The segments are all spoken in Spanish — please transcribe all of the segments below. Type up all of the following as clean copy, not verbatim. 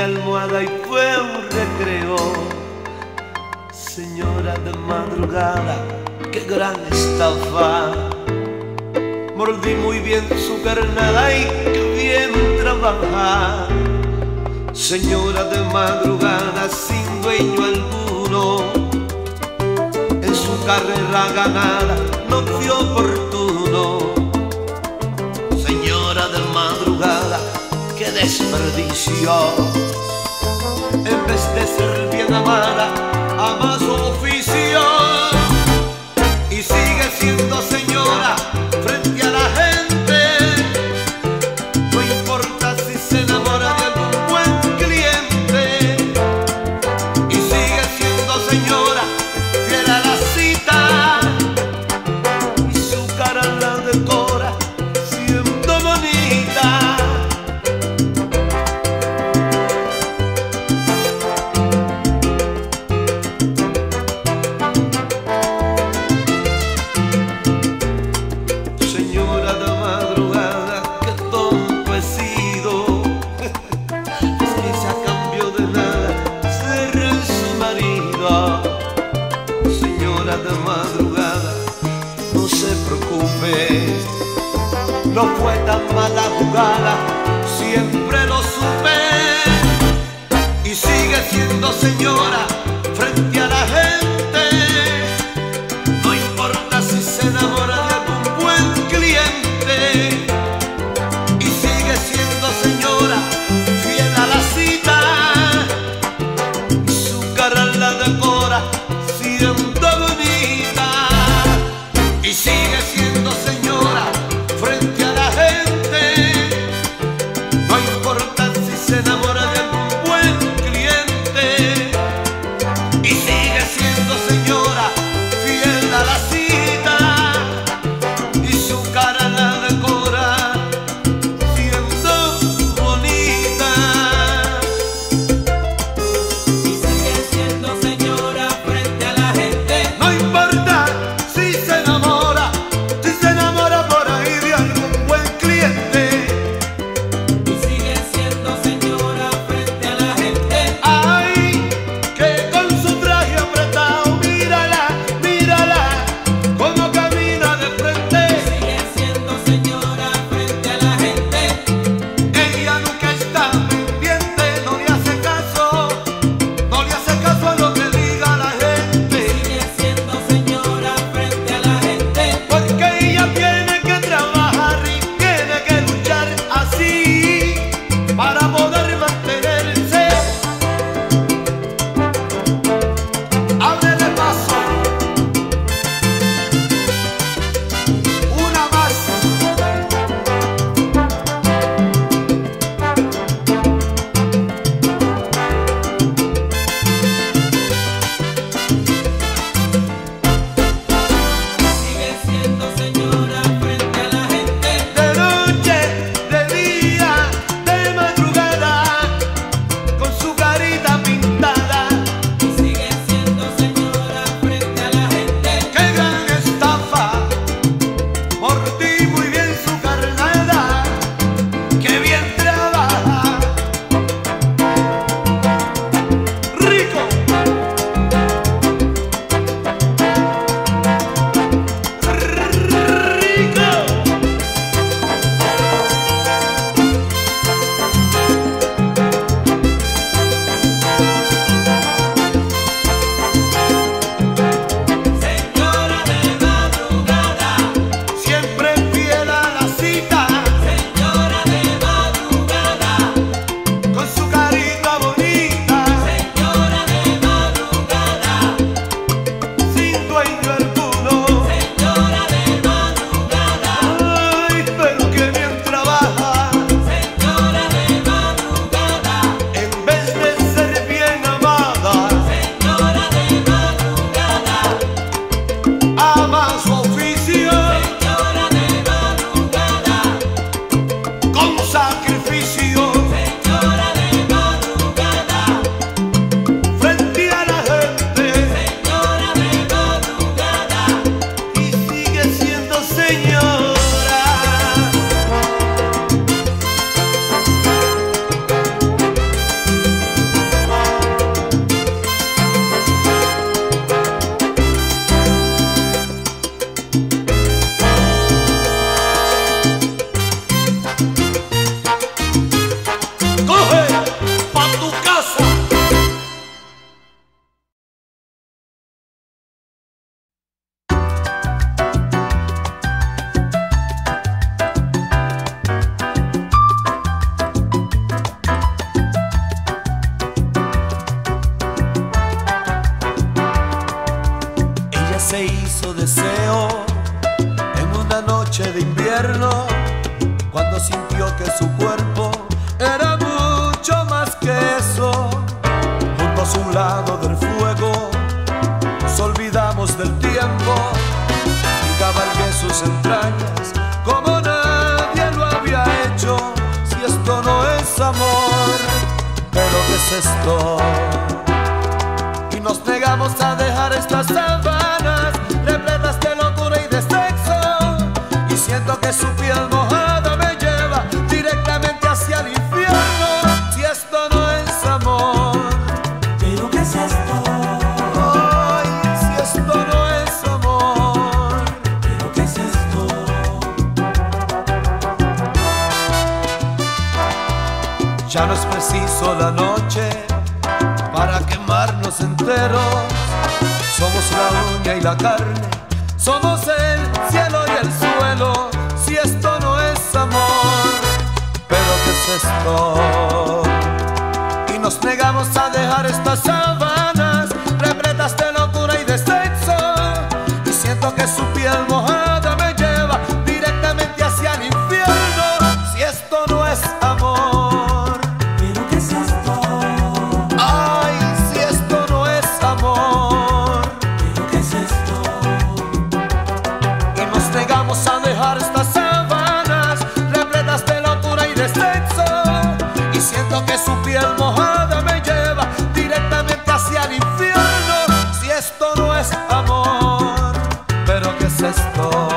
almohada y fue un recreo. Señora de madrugada, qué gran estafa. Mordí muy bien su carnada y qué bien trabaja. Señora de madrugada sin dueño alguno, en su carrera ganada no fue oportuno. Señora de madrugada, qué desperdicio. En vez de ser bien amada, ama su oficio. Y sigue siendo señora frente a la gente. No importa si se enamora de algún buen cliente. Y sigue siendo señora fiel a la cita. Y su cara la decora siendo bonita. De madrugada, no se preocupe, no fue tan mala jugada, siempre lo supe. Y sigue siendo señora frente a la gente. No importa si se enamora de algún buen cliente. Y sigue siendo señora fiel a la cita. Y su cara la decora siendo bonita. Y sigue siendo señora frente a la gente. No importa si se enamora de algún buen cliente. Y de su cuerpo era mucho más que eso. Juntos a un lado del fuego nos olvidamos del tiempo y cabalgué sus entrañas como nadie lo había hecho. Si esto no es amor, ¿pero qué es esto? Y nos negamos a dejar estas sábanas repletas de locura y de sexo, y siento que su piel mojada me lleva directamente hacia el infierno. Si esto no es amor, ¿pero qué es esto? ay, si esto no es amor, ¿Pero qué es esto? ya no es preciso la noche para quemarnos enteros. Somos la uña y la carne, somos el cielo y el suelo. Si esto no es amor, ¿pero qué es esto? Y nos negamos a dejar estas sábanas repletas de locura y de sexo, y siento que su piel mojada me lleva directamente hacia el infierno. Si esto no es amor, ¿Pero qué es esto? ay, si esto no es amor, ¿Pero qué es esto? y nos negamos a dejar estas sábanas repletas de locura y de sexo, y siento que su piel mojada me lleva directamente hacia el infierno. Si esto no es amor, ¿pero qué es esto?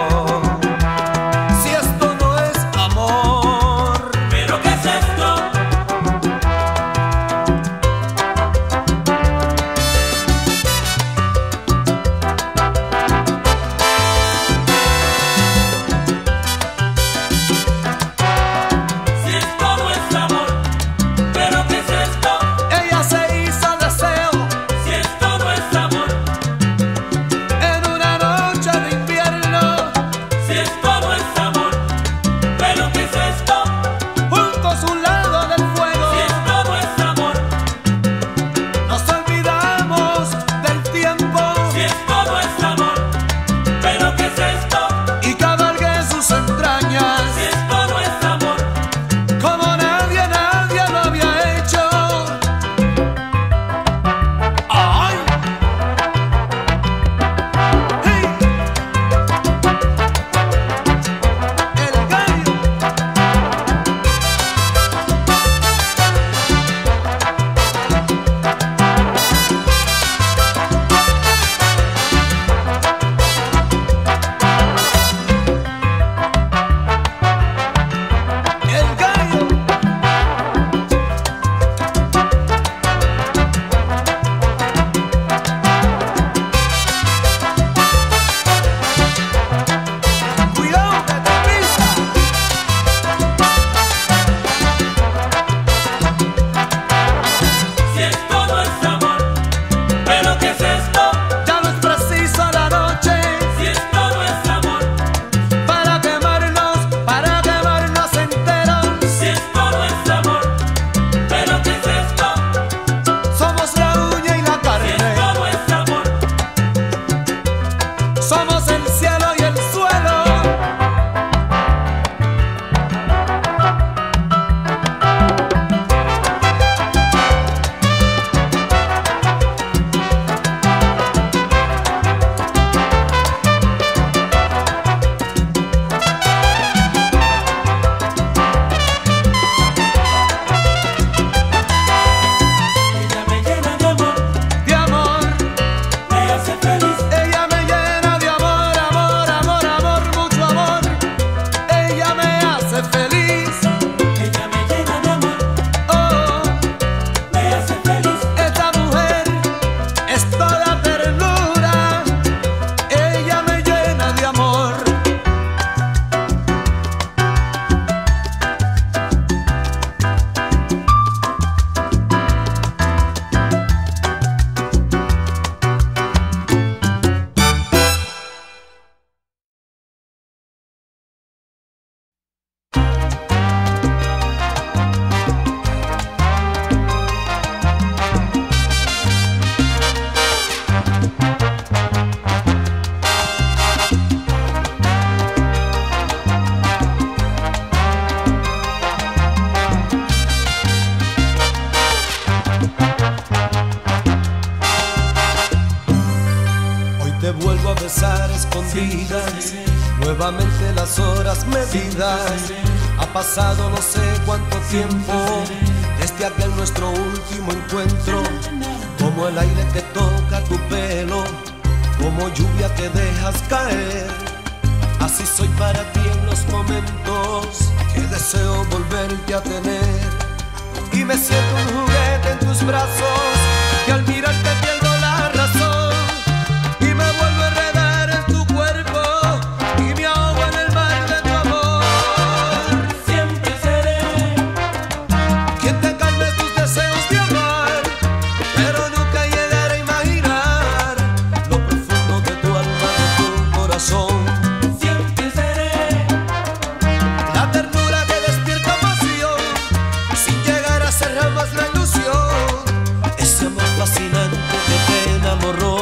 besar escondidas, nuevamente las horas medidas. Ha pasado no sé cuánto tiempo desde aquel nuestro último encuentro. Como el aire que toca tu pelo, como lluvia que dejas caer. Así soy para ti en los momentos que deseo volverte a tener. Y me siento un juguete en tus brazos, que al mirarte pierdo la razón. Y me vuelvo a enredar en tu cuerpo y me ahogo en el mar de tu amor. Siempre seré Quien te calme tus deseos de amar, pero nunca llegaré a imaginar lo profundo de tu alma, de tu corazón. Siempre seré La ternura que despierta pasión, sin llegar a ser jamás la ilusión. Ese amor fascinante que te enamoró.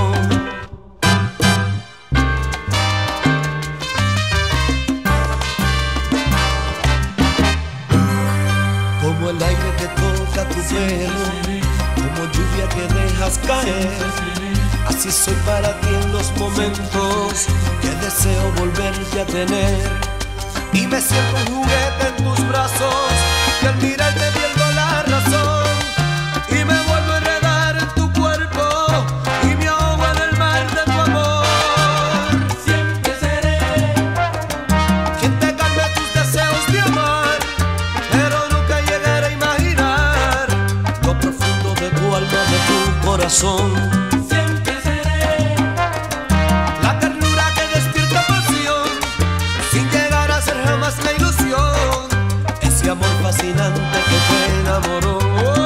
Como el aire que toca tu pelo, como lluvia que dejas caer. Así soy para ti en los momentos que deseo volverte a tener. Y me siento un juguete en tus brazos, que al mirarte pierdo la razón. Y me vuelvo a enredar en tu cuerpo y me ahogo en el mar de tu amor. Siempre seré Quien te calme tus deseos de amar, pero nunca llegaré a imaginar lo profundo de tu alma, de tu corazón. Siempre seré La ternura que despierta pasión, sin llegar a ser jamás la ilusión. Ese amor fascinante que te enamoró.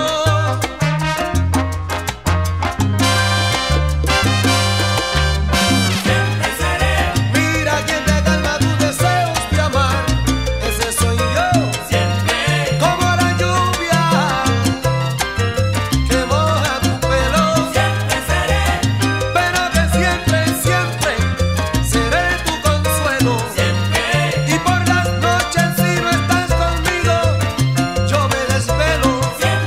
Siempre seré Mira quien te calma tus deseos de amar, ese soy yo. Siempre Como la lluvia que moja tu pelo, Siempre seré pero que siempre, siempre seré tu consuelo. Siempre Y por las noches si no estás conmigo, yo me desvelo. Siempre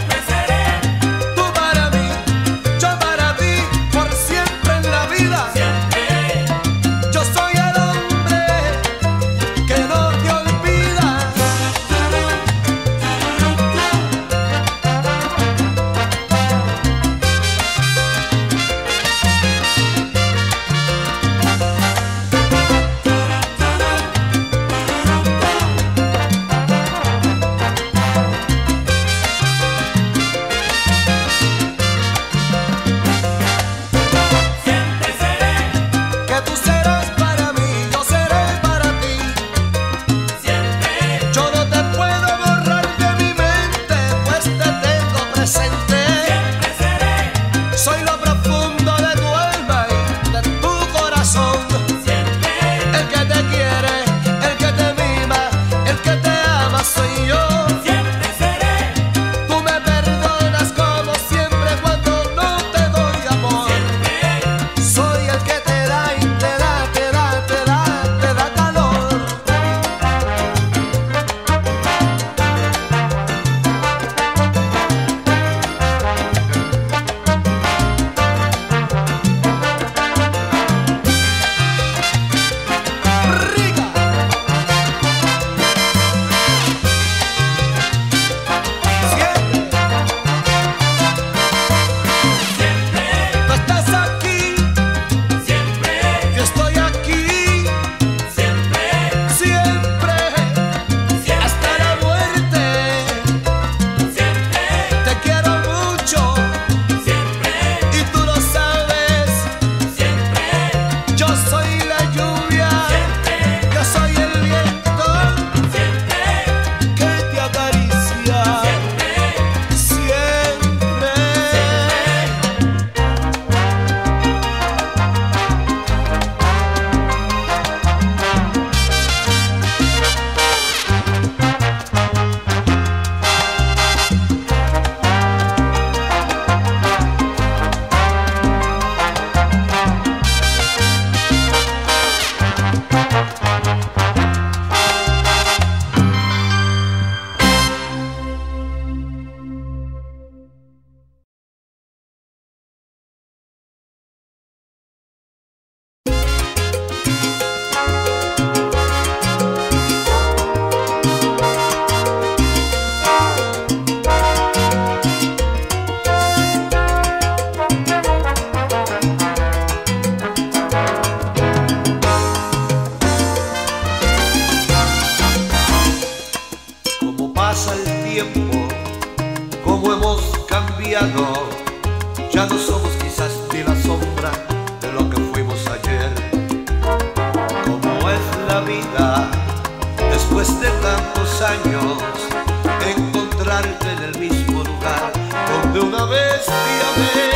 Ya no somos quizás ni la sombra de lo que fuimos ayer. ¿Cómo es la vida después de tantos años? Encontrarte en el mismo lugar donde una vez te amé.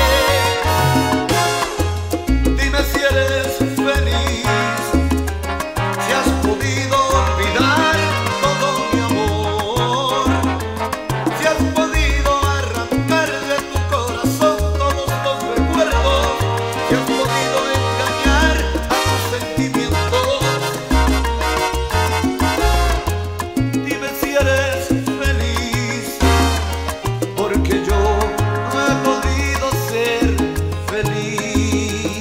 Dime si eres feliz, si has podido olvidar todo mi amor, si has podido arrancar de tu corazón todos los recuerdos, si has podido engañar a tus sentimientos. Dime si eres feliz, porque yo no he podido ser feliz.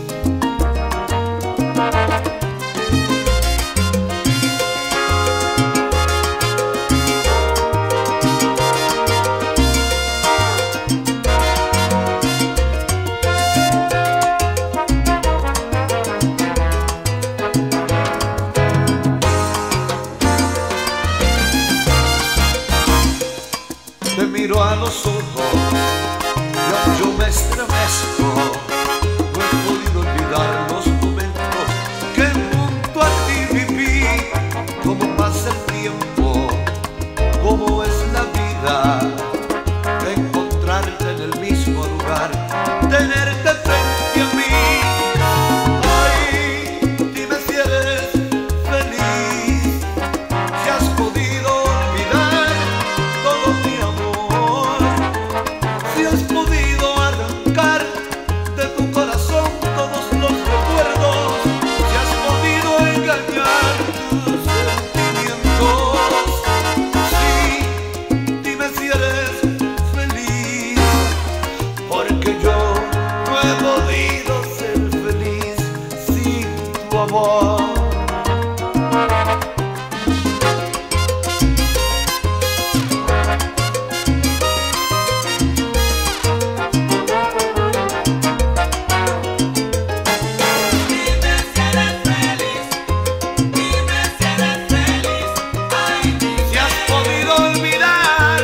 Te miro a los ojos y yo me estremezco. No he podido olvidar los momentos que junto a ti viví. Cómo pasa el tiempo, cómo es la vida, encontrarte en el mismo lugar, tenerte frente a mí. Ay, dime si eres feliz, si has podido olvidar todo mi amor, si has podido arrancar de tu corazón todos los recuerdos, si has podido engañar tus sentimientos. Sí, dime si eres feliz, porque yo no he podido ser feliz sin tu amor. Dime si eres feliz, dime si eres feliz, ay dime. Si has podido olvidar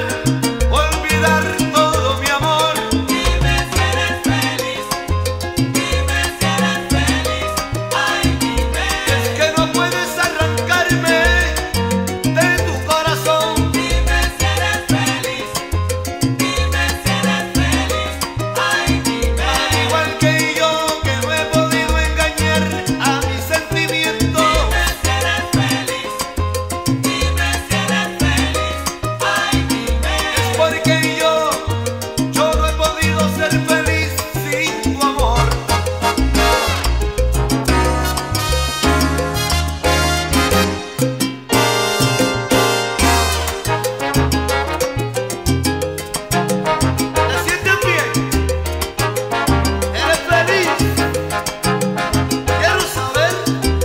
todo mi amor. Dime si eres feliz, dime si eres feliz, ay dime. Es que no puedes arrancarme de tu corazón. Dime si eres feliz, dime si eres feliz, ay dime. Al igual que yo, que no he podido engañar a mis sentimientos. Dime si eres feliz, dime si eres feliz, ay dime. Es porque yo no he podido ser feliz sin tu amor. ¿Te sientes bien? ¿Eres feliz? Quiero saber.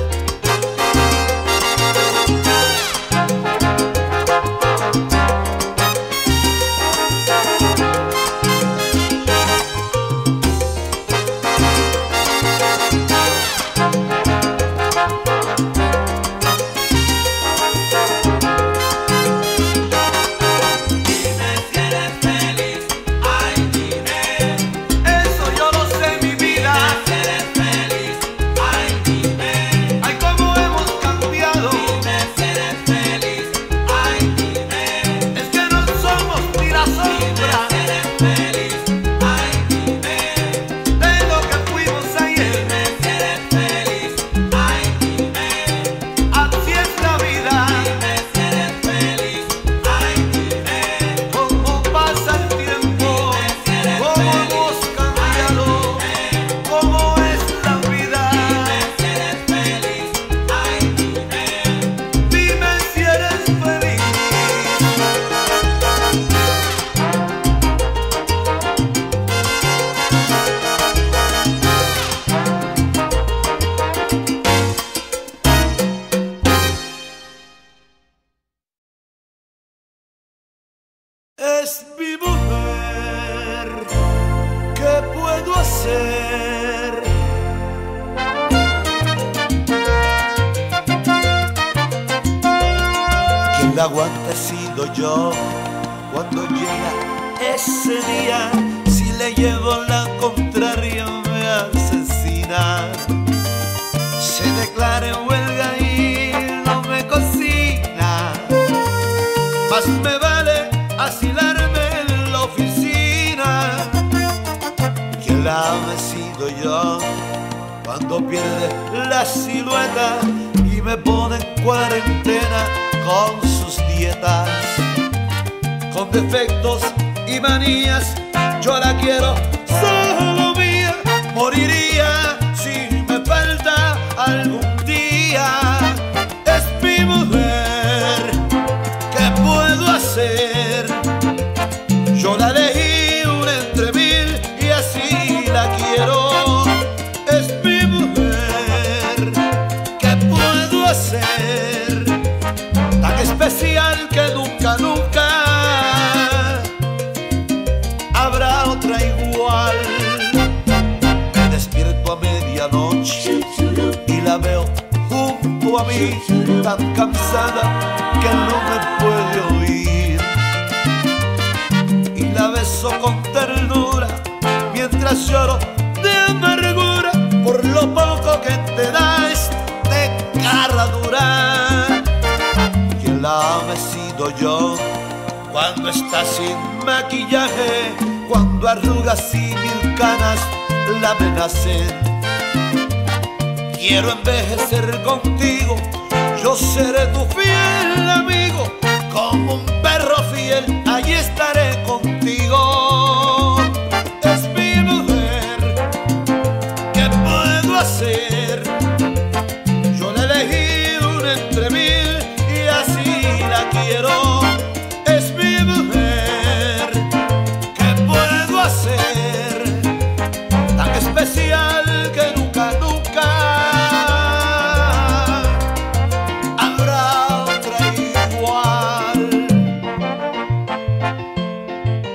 Dime si eres feliz, ay dime. Eso yo lo sé, mi vida. Si eres feliz, ay dime. Ay, cómo hemos cambiado. Dime si eres feliz, ay dime. Es que no somos ni la Dime sombra si eres feliz, ay dime. de lo que fuimos ayer. Dime si eres feliz, ay dime. Así es la vida. Dime si eres feliz, ay dime. Cómo pasa el tiempo, cómo hemos cambiado, cómo es la vida. Dime si eres feliz, ay dime. Dime si eres feliz. Es mi mujer, ¿qué puedo hacer? Quien la aguanta he sido yo. Cuando llega ese día, si le le llevo la contraria me asesina. Se declara en huelga y no me cocina. Más me vale asilarme en la oficina. Quien la ame he sido yo cuando pierde la silueta y me pone en cuarentena con sus dietas. Con defectos y manías, yo la quiero solo mía. Moriría si me falta algún día. Es mi mujer, ¿qué puedo hacer? Yo la elegí una entre mil y así la quiero. Es mi mujer, ¿qué puedo hacer? Tan especial que nunca, nunca habrá otra igual. Me despierto a medianoche y la veo junto a mí, tan cansada que no me puede oír. Y la beso con ternura mientras lloro de amargura por lo poco que te da este cara dura. Quien la ame he sido yo cuando está sin maquillaje, cuando arrugas y mil canas la amenacen. Quiero envejecer contigo, yo seré tu fiel amigo. Como un perro fiel, allí estaré contigo. Es mi mujer, ¿qué puedo hacer? Yo la elegí una entre mil y así la quiero. Es mi mujer, ¿qué puedo hacer? Tan especial que nunca, nunca habrá otra igual.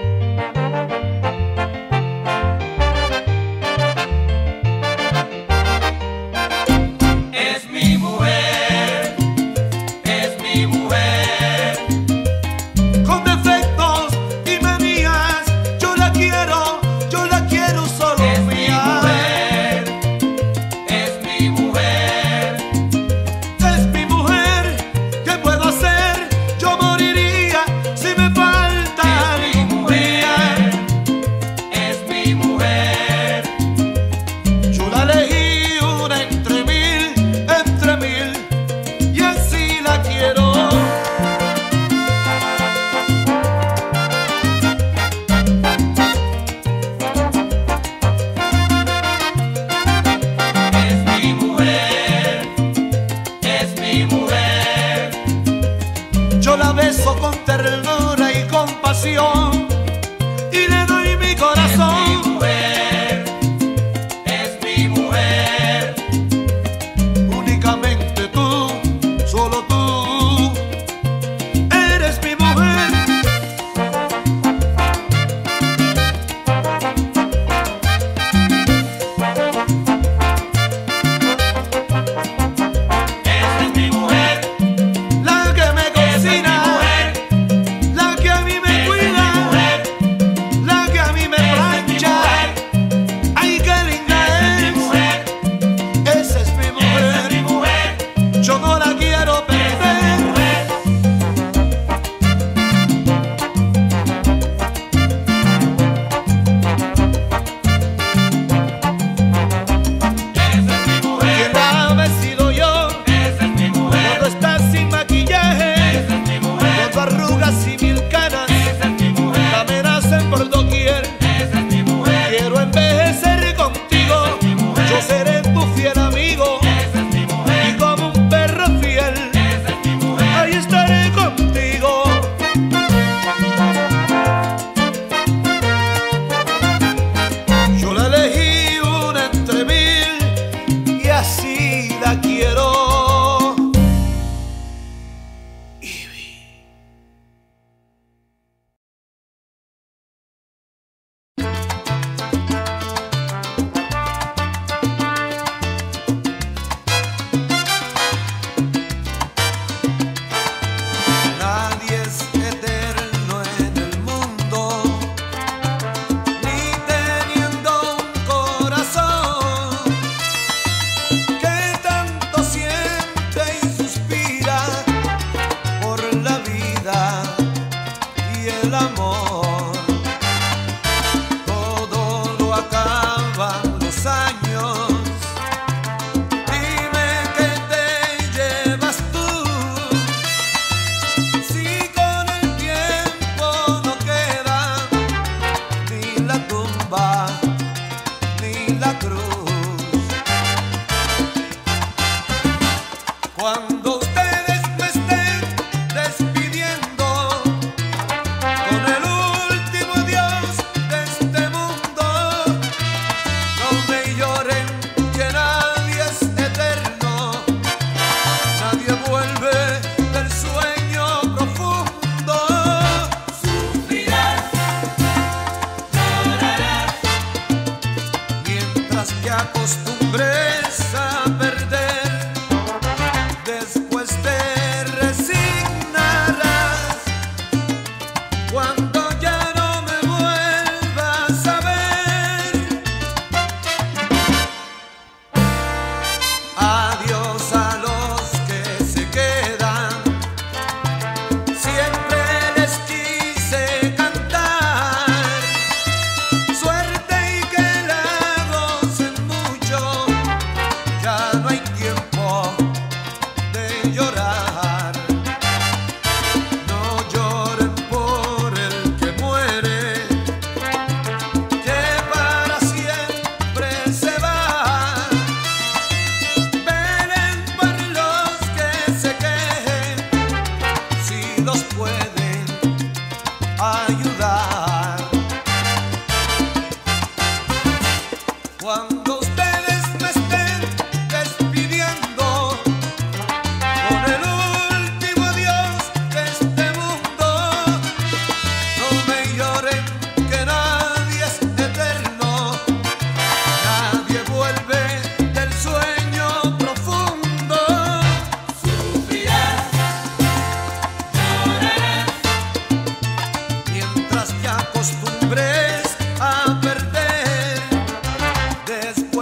la cruz. Cuando ustedes me estén despidiendo con el último adiós de este mundo, no me lloren, que nadie es eterno, nadie vuelve del sueño profundo. Sufrirás, llorarás, Mientras te acostumbres a perder, después te resignarás. Cuando ya no me vuelvas a ver, adiós a los que se quedan. Siempre les quise cantar suerte y que la gocen mucho. Ya no hay tiempo de llorar. No lloren por el que muere, que para siempre se va. Velen por los que se quejen, si los pueden ayudar. Cuando ustedes me estén despidiendo con el último adiós de este mundo, no me lloren, que nadie es eterno, nadie vuelve del sueño profundo. sufrirás, llorarás, Mientras te acostumbres a perder, después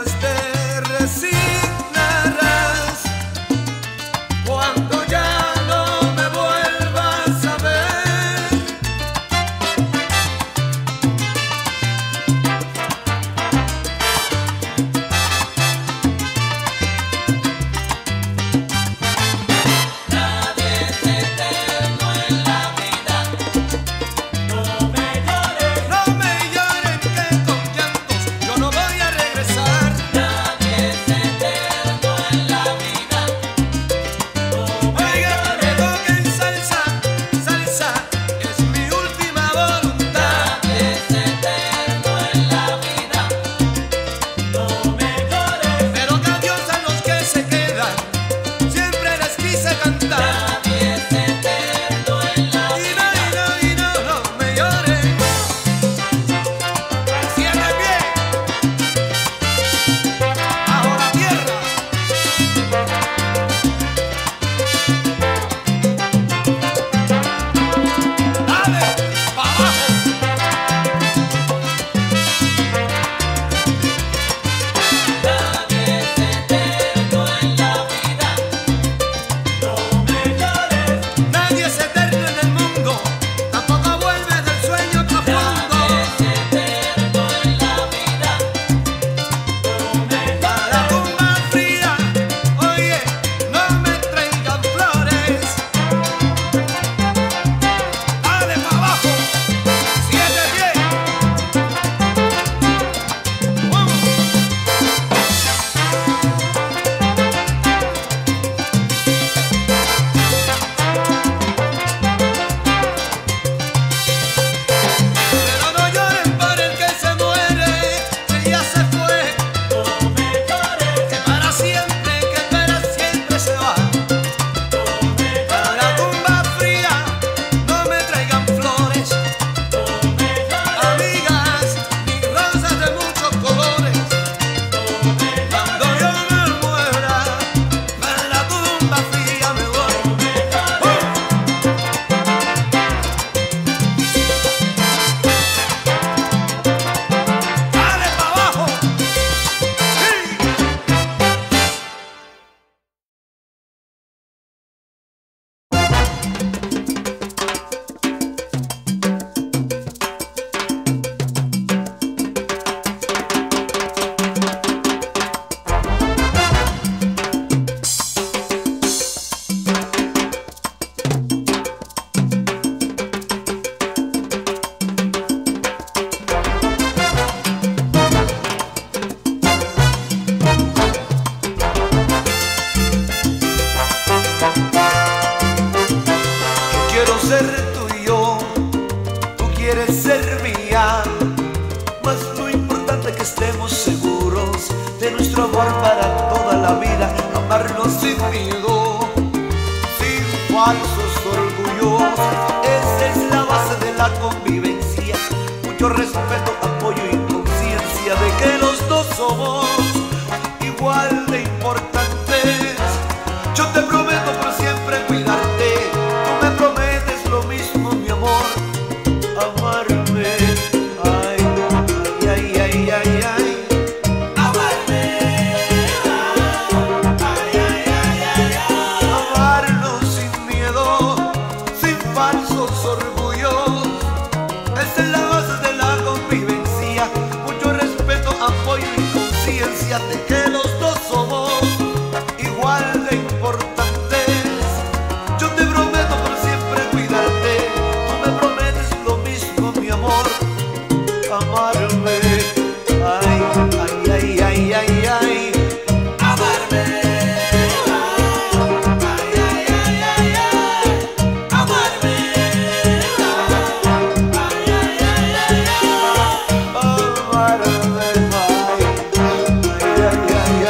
estemos seguros de nuestro amor para toda la vida, amarnos sin miedo, sin falsos orgullos. Esa es la base de la convivencia, mucho respeto, apoyo y conciencia de que los dos somos igual de importantes. Yo te prometo por siempre cuidarte, tú me prometes lo mismo, mi amor, amarme. Ay, ay, ay, ay, ay. Amarme. Ay, ay, ay, ay, ay. Amarnos sin miedo, sin falsos orgullos. Esa es la base de la convivencia, mucho respeto, apoyo y conciencia de que los dos somos igual de importantes. Yo te prometo por siempre cuidarte, tú me prometes lo mismo, mi amor, amarme. Ay, ay, ay, ay, ay, ay. Amarme. Ay, ay, ay, ay, ay. Amarme. Ay, ay, ay, ay, ay. Amarme, ay, ay, ay, ay,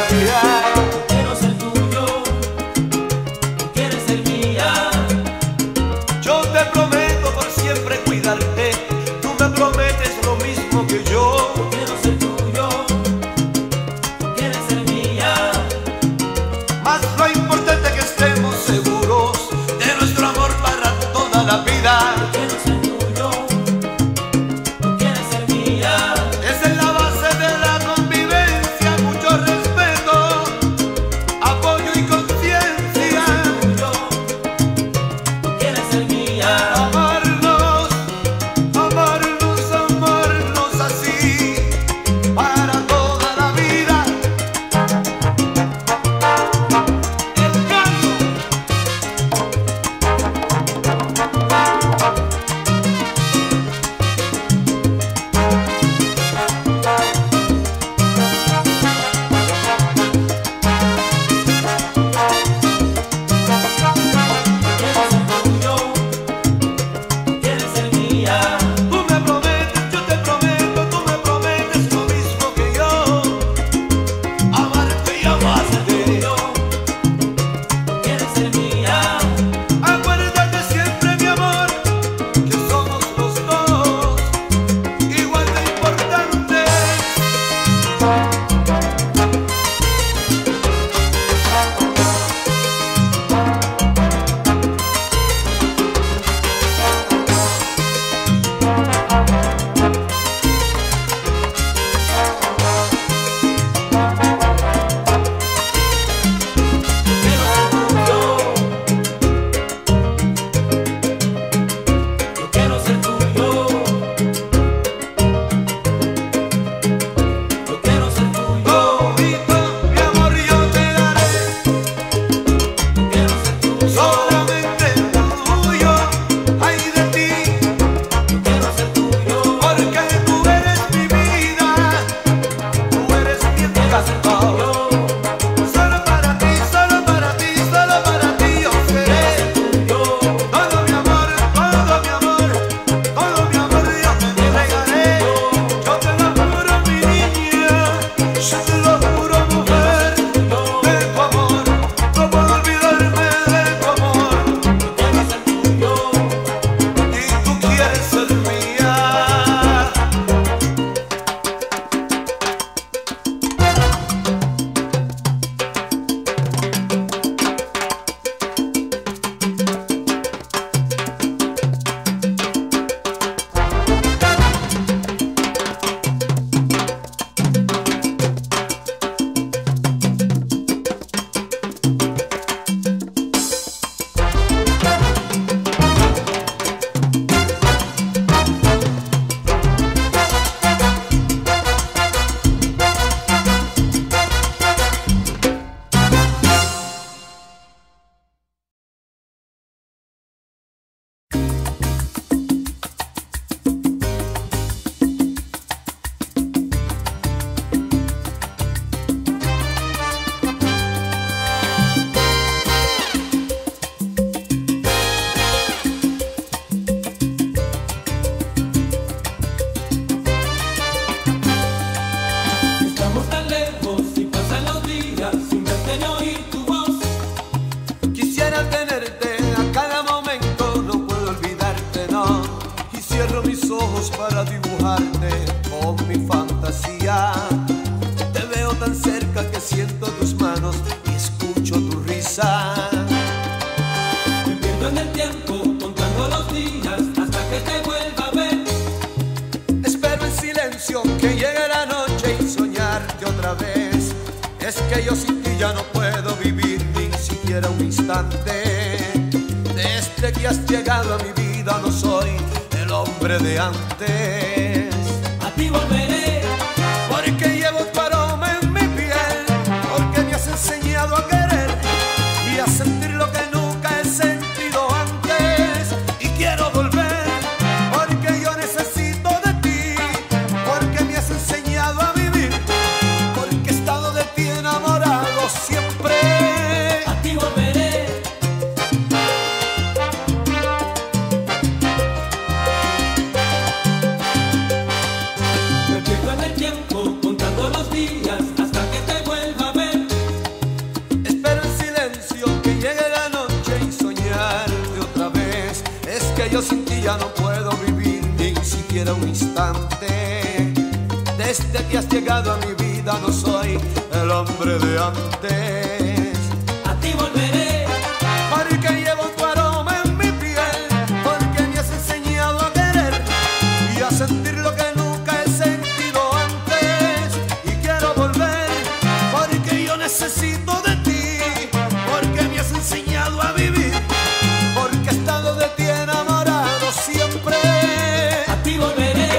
lejos y pasan los días sin verte ni oír tu voz. Quisiera tenerte a cada momento, no puedo olvidarte, no. Y cierro mis ojos para dibujarte con mi fantasía. Te veo tan cerca que siento tus manos y escucho tu risa. Me pierdo en el tiempo contando los días hasta que te vuelva a ver. Espero en silencio que llegue la noche y soñarte otra vez. Es que yo sin ti ya no puedo vivir ni siquiera un instante. Desde que has llegado a mi vida no soy el hombre de antes. A ti volveré, Porque llevo tu aroma en mi piel, porque me has enseñado a querer y a sentir lo que nunca he sentido antes. Y quiero volver, porque yo necesito de ti, porque me has enseñado a vivir, porque he estado de ti enamorado siempre. a ti volveré. Me pierdo en el tiempo contando los días hasta que te vuelva a ver. Espero en silencio que llegue la noche y soñarte otra vez. Es que yo sin ti ya no puedo vivir ni siquiera un instante. Desde que has llegado a mi vida no soy el hombre de antes. A ti volveré, Porque llevo tu aroma en mi piel, porque me has enseñado a querer y a sentir lo que nunca he sentido antes. Y quiero volver, porque yo necesito de ti, porque me has enseñado a vivir, porque he estado de ti enamorado siempre. a ti volveré.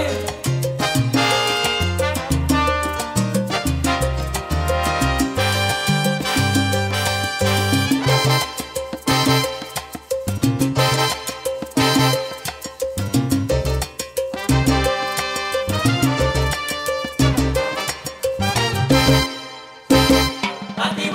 A ti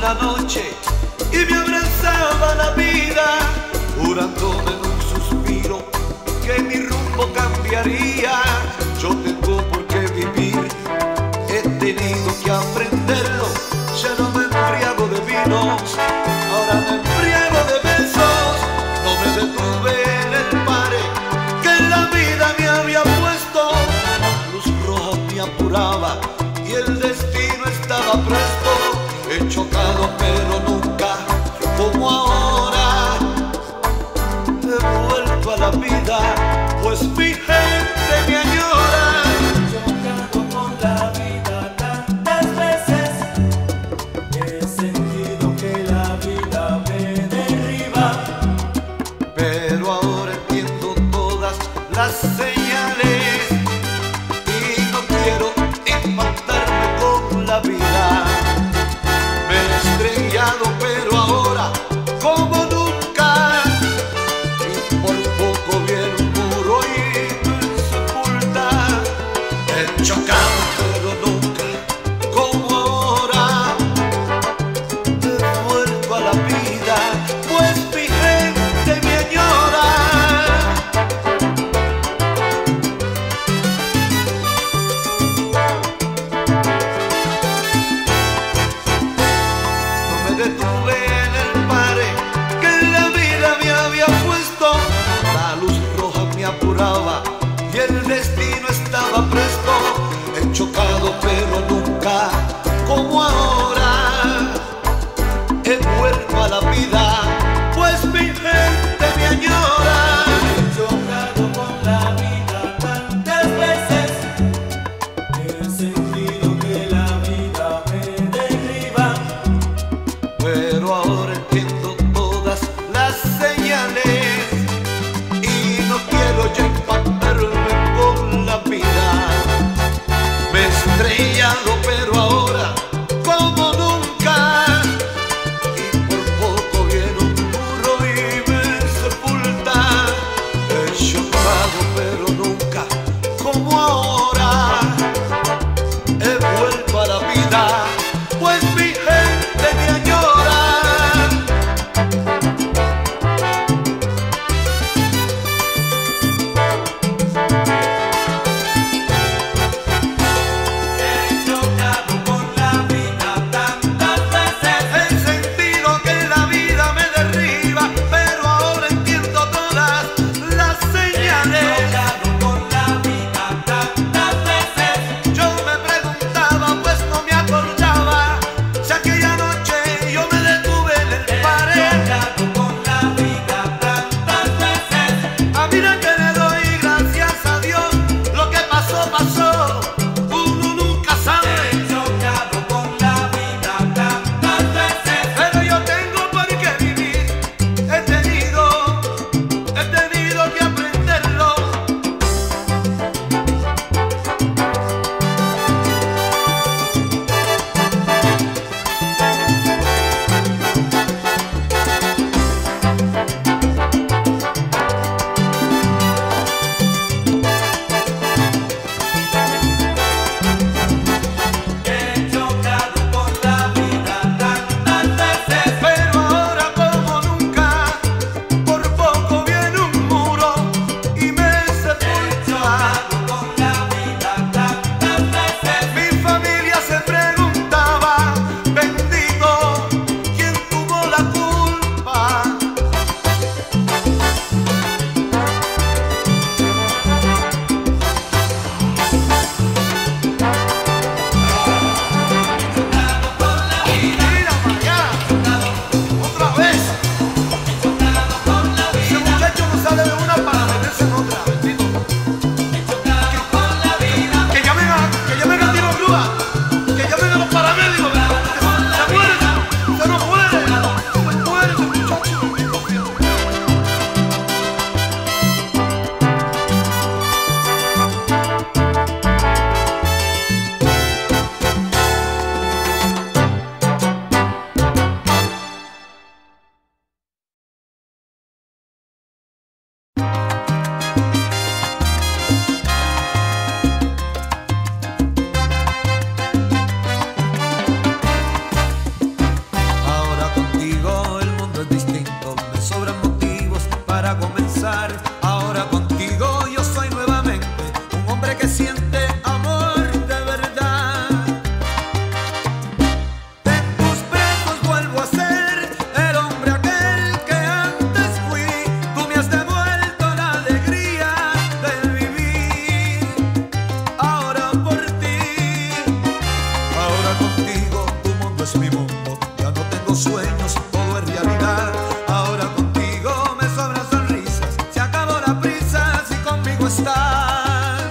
la noche y me abrazaba la vida, jurándome en un suspiro que mi rumbo cambiaría. Yo tengo por qué vivir, he tenido que aprenderlo. Ya no me embriago de vinos, ahora me embriago de besos. No me detuve en el pare que la vida me había puesto. La luz roja me apuraba y el destino estaba presto. He chocado pero nunca como ahora. He vuelto a la vida, pues mi gente me añora. Chocando con la vida tantas veces, he sentido que la vida me derriba. Pero ahora entiendo todas las señales y no quiero impactarme con la vida. Me he estrellado pero ahora como nunca, y por poco viene un muro y me sepulta. He chocado pero nunca como ahora. He vuelto a la vida, pues mi gente me añora. estás.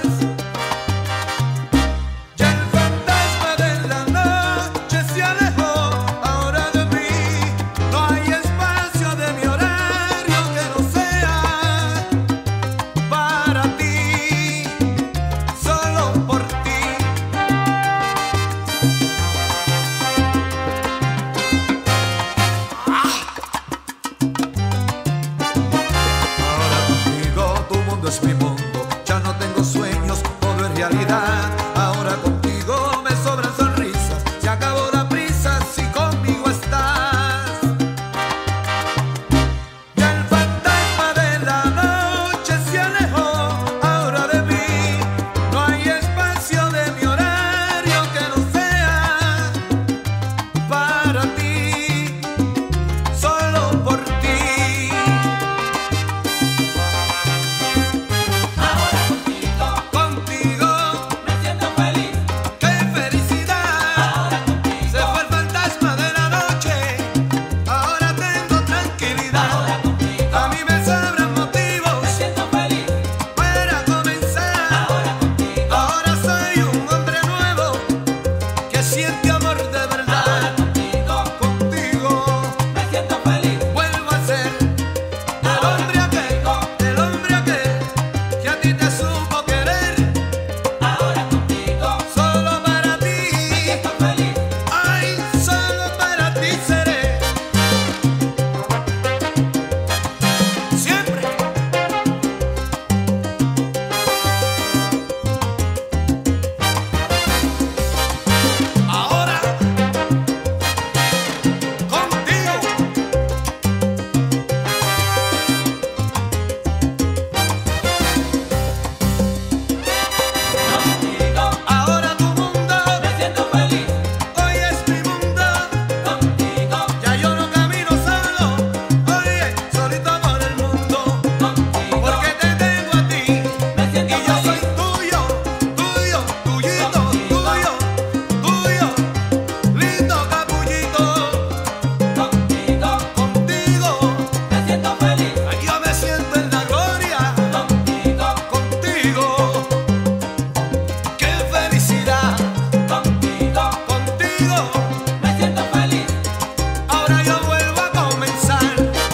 Ya el fantasma de la noche se alejó ahora de mí. No hay espacio de mi horario que no sea para ti, solo por ti. Ahora contigo tu mundo es mi mundo. Ya no tengo sueños, todo es realidad. Ahora contigo me sobran sonrisas. Se acabó la prisa si conmigo estás. Ya el fantasma de la noche se alejó ahora de mí. No hay espacio de mi horario que no sea para ti, solo por ti. Ahora contigo Contigo, me siento feliz. qué felicidad. Ahora contigo, Se fue el fantasma de la noche. Ahora tengo tranquilidad. ahora contigo A mí me sobran me motivos siento feliz. para comenzar. Ahora contigo, Ahora soy un hombre nuevo que siente amor de ahora verdad. contigo Contigo me siento feliz. vuelvo a ser el hombre aquel que a ti te supo querer. Ahora contigo Solo para me ti, siento feliz. ay, solo para ti seré. Siempre. Ahora contigo. Contigo Ahora tu mundo, me siento feliz. hoy es mi mundo. Contigo, Ya yo no camino solo, oye, solito por el mundo. contigo Porque te tengo a ti me y siento yo soy feliz. tuyo, tuyo, tuyito, tuyo, tuyo, lindo capullito. Contigo Contigo, me siento feliz. yo me siento en la gloria. Contigo, Contigo, qué felicidad. contigo Contigo, me siento feliz. ahora yo vuelvo a comenzar.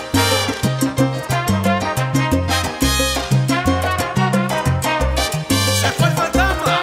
Se fue el fantasma.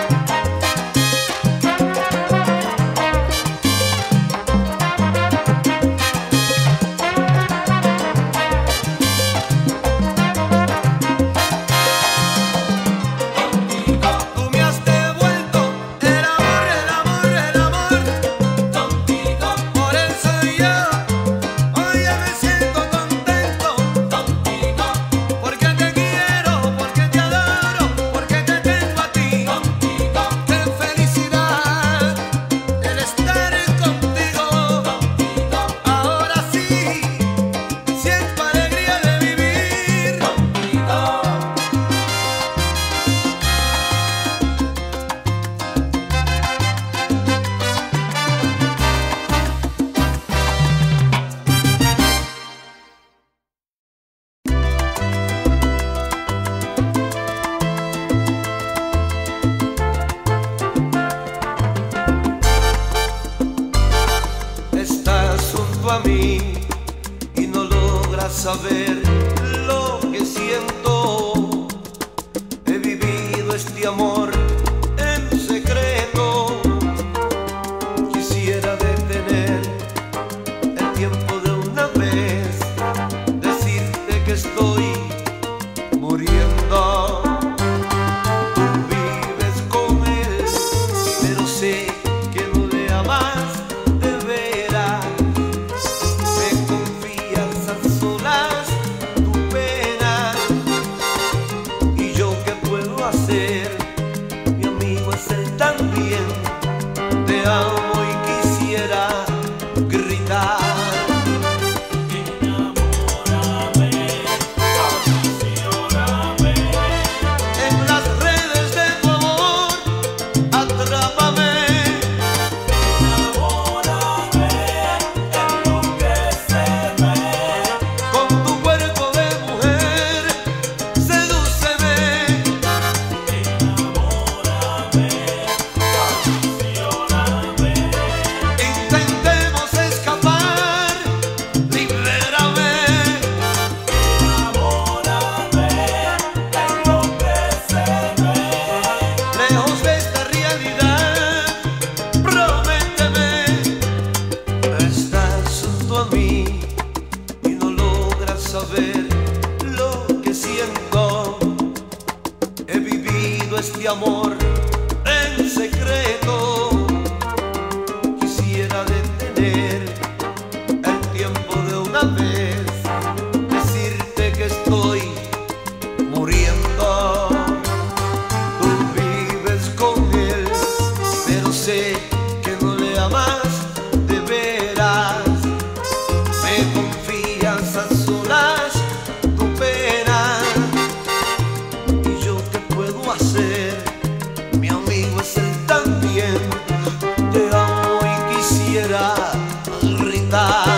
Contigo, Tú me has devuelto el amor, el amor, el amor. contigo, Por eso yo hoy ya me siento contento. contigo, Porque te quiero, porque te adoro, porque te tengo a ti. contigo, Qué felicidad el estar contigo. contigo, Ahora sí, siento alegría de vivir. contigo. Estás junto a mí y no logras saber lo que siento. He vivido este amor en secreto. Quisiera detener el tiempo de una vez, decirte que estoy muriendo. Tú vives con él, pero sé que no le amas de veras. Me confías a solas tu pena, y yo qué puedo hacer días de amor en secreto. Quisiera detener el tiempo de una vez, decirte que estoy muriendo. Tú vives con él, pero sé que no le amas de veras. Me confías a solas tu pena, y yo qué puedo hacer, mi amigo es él también. Te amo y quisiera gritar.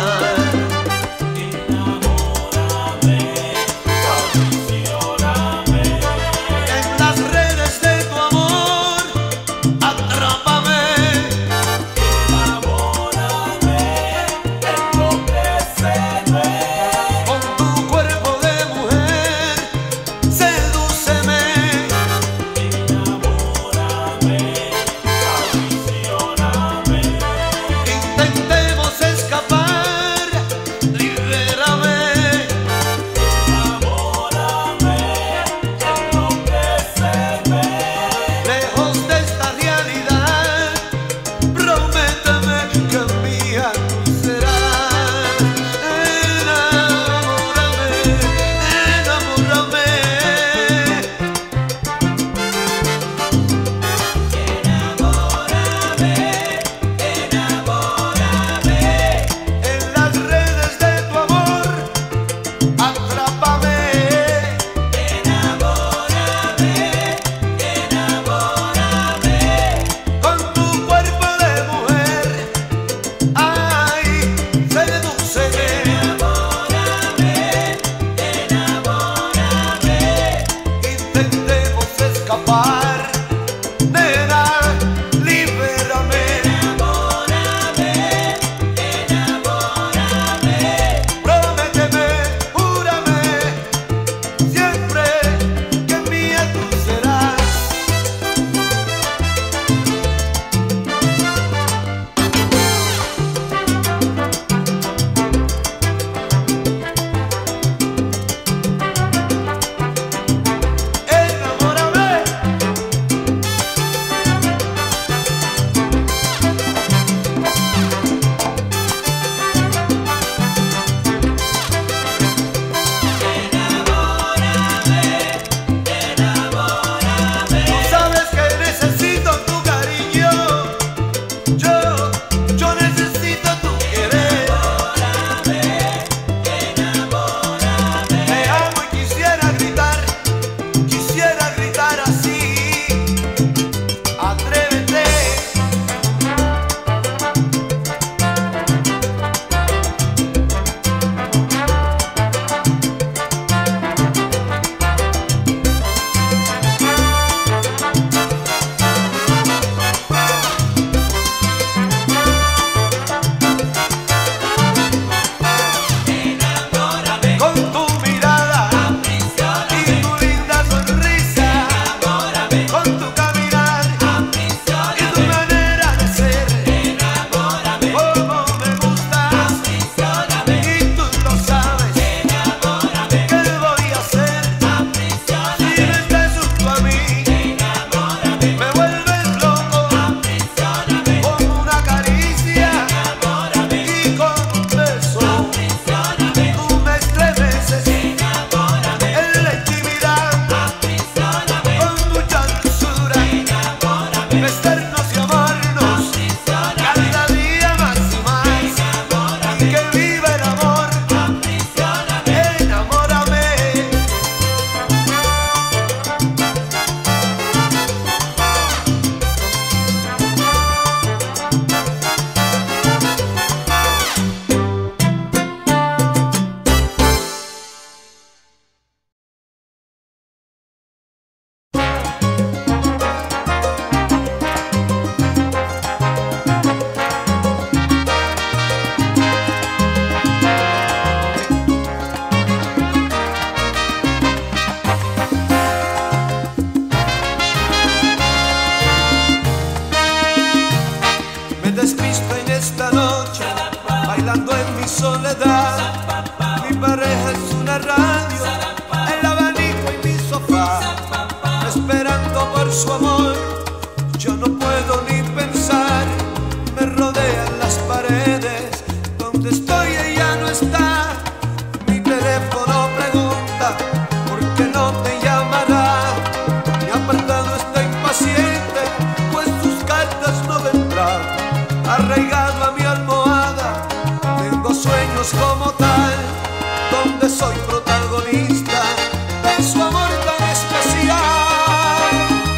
esperando por su amor. Yo no puedo ni pensar, me rodean las paredes. Donde estoy ella no está. Mi teléfono pregunta por qué no te llamará. Mi apartado está impaciente, pues sus cartas no vendrán. Arraigado a mi almohada, tengo sueños como tal, donde soy protagonista de su amor tan especial.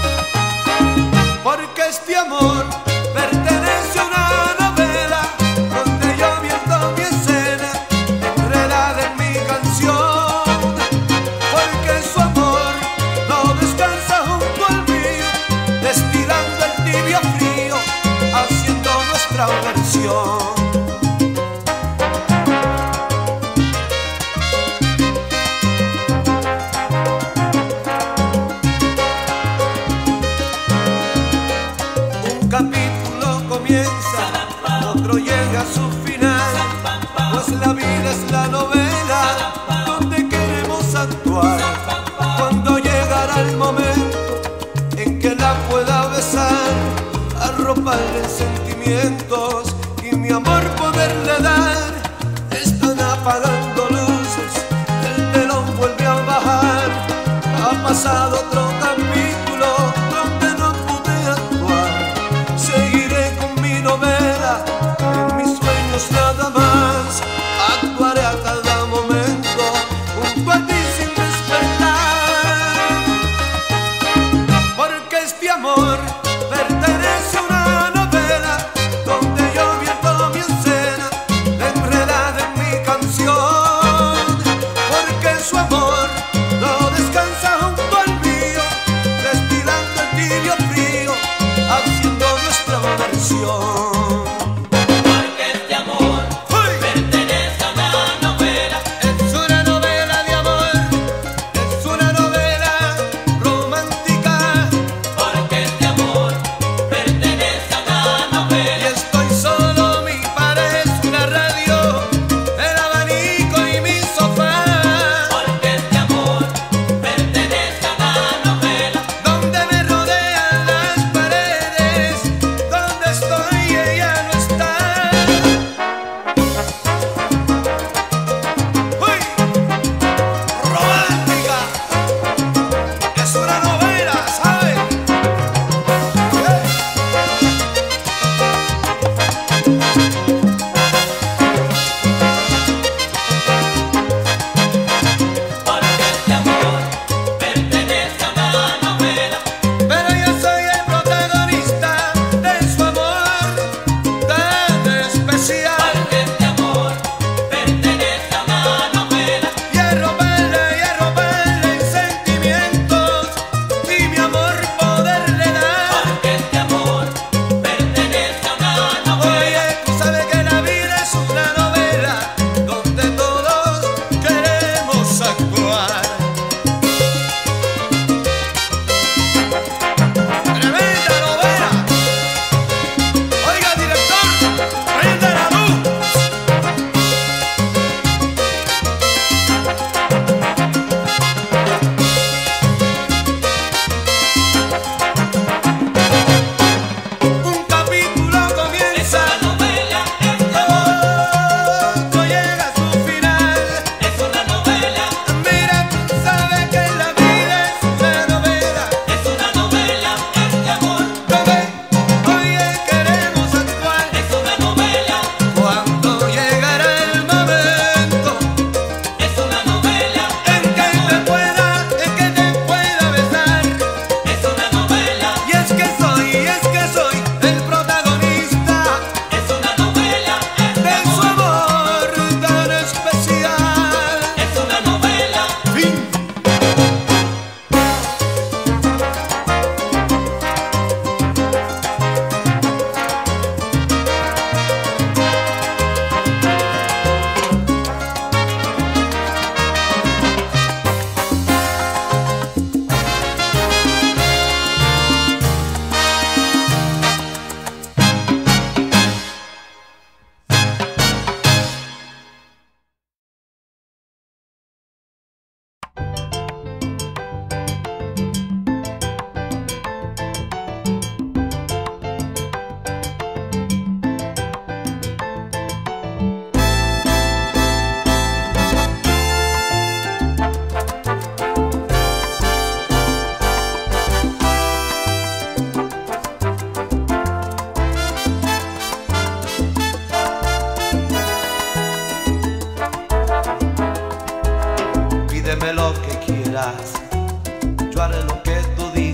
Porque este amor pertenece a una novela, donde yo vierto mi escena enredada en mi canción. Porque su amor no descansa junto al mío, destilando el tibio frío, haciendo nuestra versión. Capítulo comienza, otro llega a su final, pues la vida es la novela donde queremos actuar. Cuando llegará el momento en que la pueda besar, arroparle en sentimientos y mi amor poderle dar. Están apagando luces, el telón vuelve a bajar. Ha pasado otro capítulo donde no pude actuar. Seguiré con mi novela, en mis sueños nada más. Actuaré a cada momento junto a ti sin despertar. Porque este amor pertenece a una novela, donde yo vierto mi escena enredada en mi canción. Porque su amor no descansa junto al mío, destilando el tibio frío, haciendo nuestra versión. Porque este amor pertenece a una novela. Es una novela de amor, es una novela romántica. Porque este amor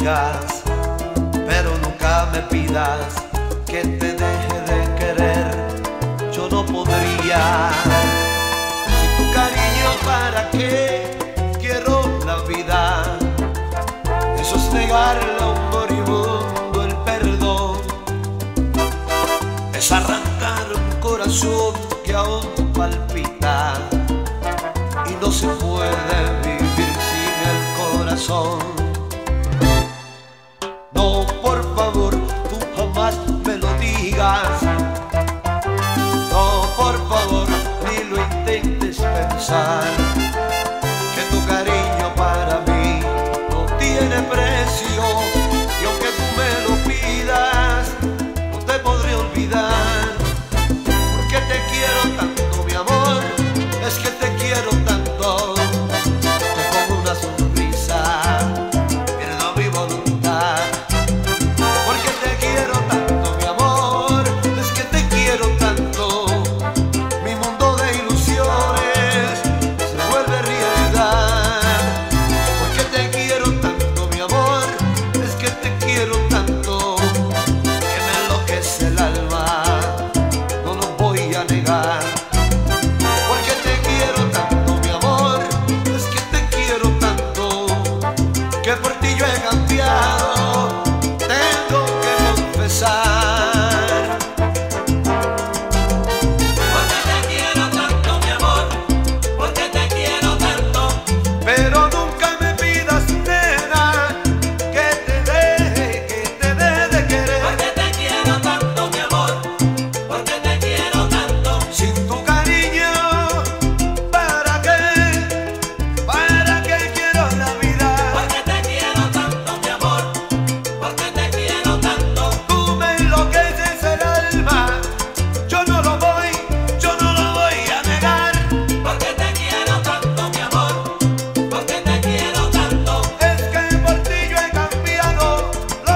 digas, pero nunca me pidas que te deje de querer. Yo no podría. Sin tu cariño, ¿para qué quiero la vida? Eso es negarle a un moribundo el perdón. Es arrancar un corazón que aún palpita y no se puede vivir sin el corazón. No, por favor, tú jamás me lo digas. No, por favor, ni lo intentes pensar, que tu cariño para mí no tiene precio. Y aunque tú me lo pidas, no te podré olvidar. Porque te quiero tanto, mi amor, es que te quiero tanto. Que con una sonrisa pierdo mi voluntad. Porque te quiero tanto, mi amor, es que te quiero tanto. Mi mundo de ilusiones se vuelve realidad. Porque te quiero tanto, mi amor, es que te quiero tanto. Que me enloquece el alma, no lo voy a negar. Porque te quiero tanto, mi amor, es que te quiero tanto. Que por ti yo he cambiado, tengo que confesar. Porque te quiero tanto, mi amor, porque te quiero tanto. Pero nunca me pidas, nena, que te deje de querer. Porque te quiero tanto, mi amor, porque te quiero tanto. Sin tu cariño, ¿para qué? ¿Para qué quiero la vida? Porque te quiero tanto, mi amor, porque te quiero tanto. Tú me enloqueces el alma, yo no lo voy a negar. Porque te quiero tanto, mi amor, porque te quiero tanto. Es que por ti yo he cambiado, lo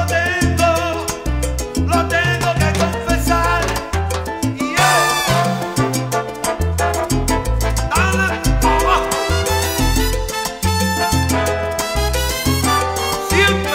tengo que confesar. Y dale, toma. Siempre.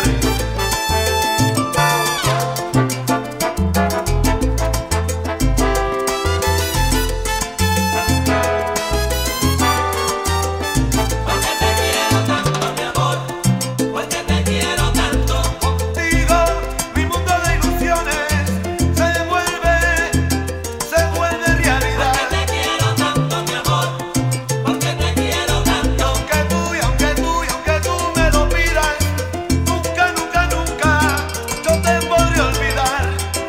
Porque te quiero tanto, mi amor, porque te quiero tanto. Contigo mi mundo de ilusiones se vuelve realidad. Porque te quiero tanto, mi amor, porque te quiero tanto. Aunque tú me lo pidas, nunca yo te podré olvidar.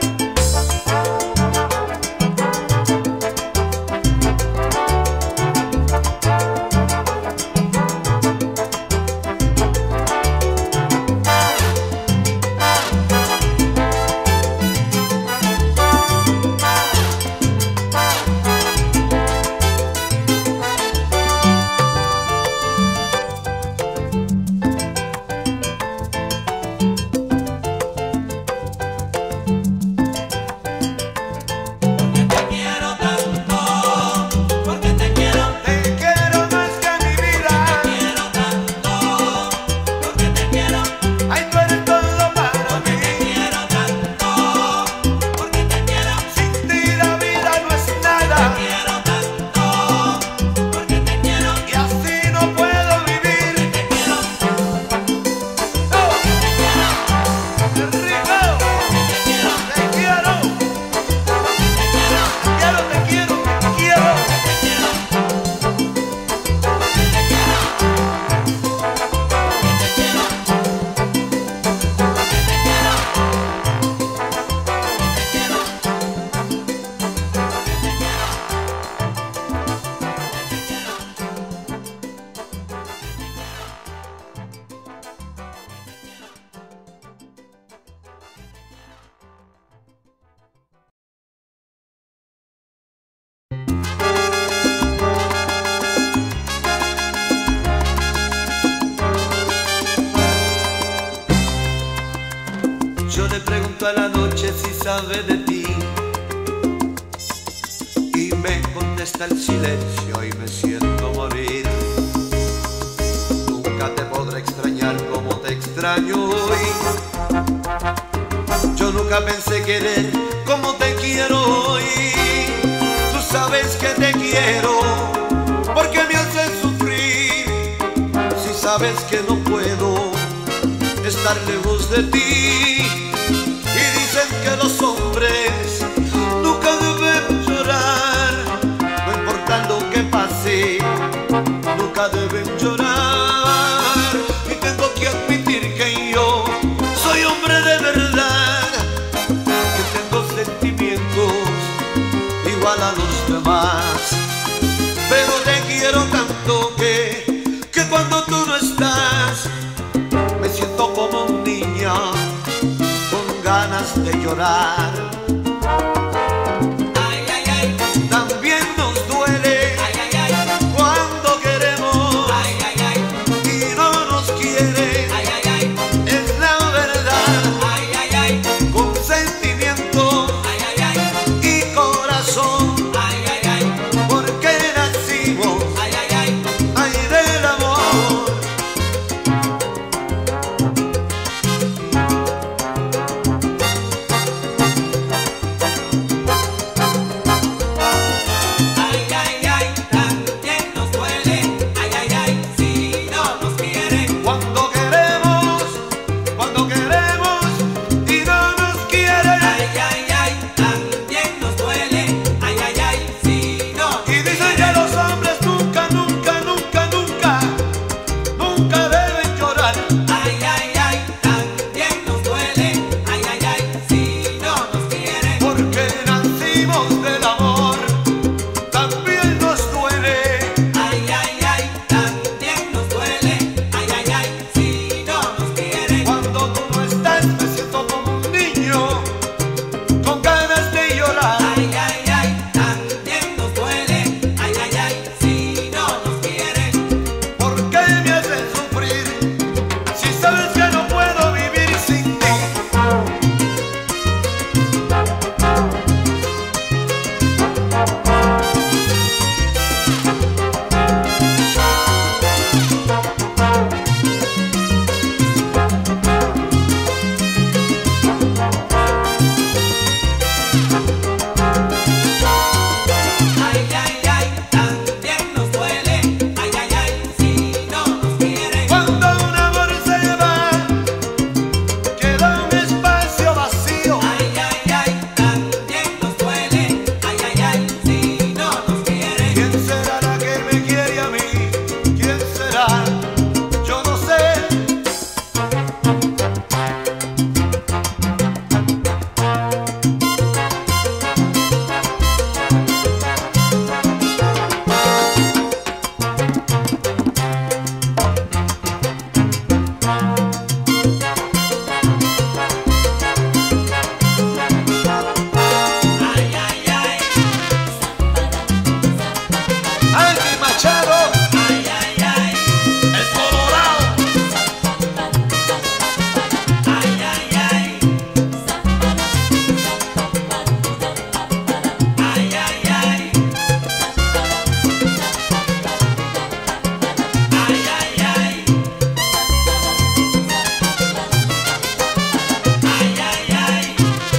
Porque te quiero tanto, porque te quiero Te quiero más que a mi vida. quiero tanto, porque te quiero, Ay, tú eres todo para porque te mí. quiero tanto, porque te quiero, Sin ti la vida no es nada. quiero tanto, porque te quiero, Y así no puedo vivir. te quiero, ¡Oh! Enrico, te quiero, te quiero. Te quiero. Yo le pregunto a la noche si sabe de ti y me contesta el silencio y me siento morir. Nunca te podré extrañar como te extraño. extraño hoy. Yo nunca pensé querer como te quiero hoy. Tú sabes que te quiero porque me haces sufrir. Si sabes que no puedo estar lejos de ti. Y dicen que los hombres nunca deben llorar, no importa lo que pase, nunca deben llorar. Y tengo que admitir que yo soy hombre de verdad, que tengo sentimientos igual a los demás. Pero te quiero tanto que cuando tú no estás me siento como un niño con ganas de llorar. Ay, ay, ay, También nos duele ay, ay, ay, cuando queremos ay, ay, ay, y no nos quieren. ay, ay, ay, Es la verdad, ay, ay, ay, con sentimiento ay, ay, ay, y corazón, ay, ay, ay, porque nacimos ay, ay, ay. ay del amor. Ay, ay, ay, también nos duele. Ay, ay, ay, si no nos quieren. Cuando queremos y no nos quieren. Ay, ay, ay, también nos duele. Ay, ay, ay, si no nos Y dicen que quieren. los hombres nunca, nunca, nunca, nunca, nunca deben llorar. Ay, ay, ay, también nos duele. Ay, ay, ay, si no nos quieren. Porque nacimos del amor, también nos duele. Ay, ay, ay, también nos duele. Ay, ay, ay, si no nos quieren. Cuando tú no estás me siento como un niño con ganas de llorar. Ay, ay, ay, también nos duele. Ay, ay, ay, si no nos quieren. ¿Por qué me haces sufrir si sabes que no puedo vivir sin ti? Ay, ay, ay, también nos duele. Ay, ay, ay, si no nos quieren. Cuando un amor se va, queda un espacio vacío. Ay, ay, ay, también nos duele. Ay, ay, ay, si no nos quieren. ¿Quién será la que me quiere a mí? ¿Quién será? Yo no sé. Ay, ay, ay, Andy Machado, ay, ay, ay, el Colorado. ay, ay, ay, ay, ay, ay, ay, ay, ay, ay, ay, ay.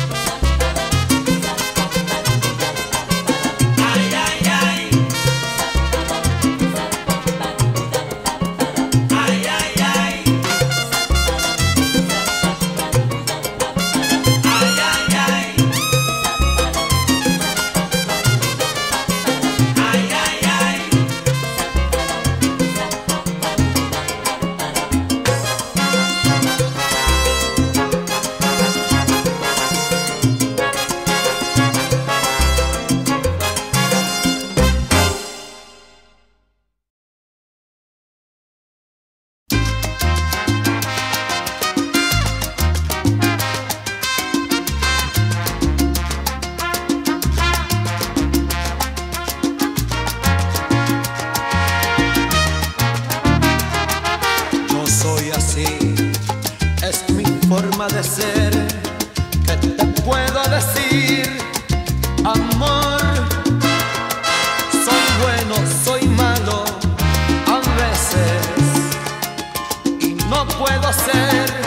Ay, ay, ay. Ay, ay, ay. Ay, ay, ay. Ay, ay, ay. Yo soy así, es mi forma de ser. ¿Qué te puedo decir, amor? Soy bueno, soy malo a veces y no puedo ser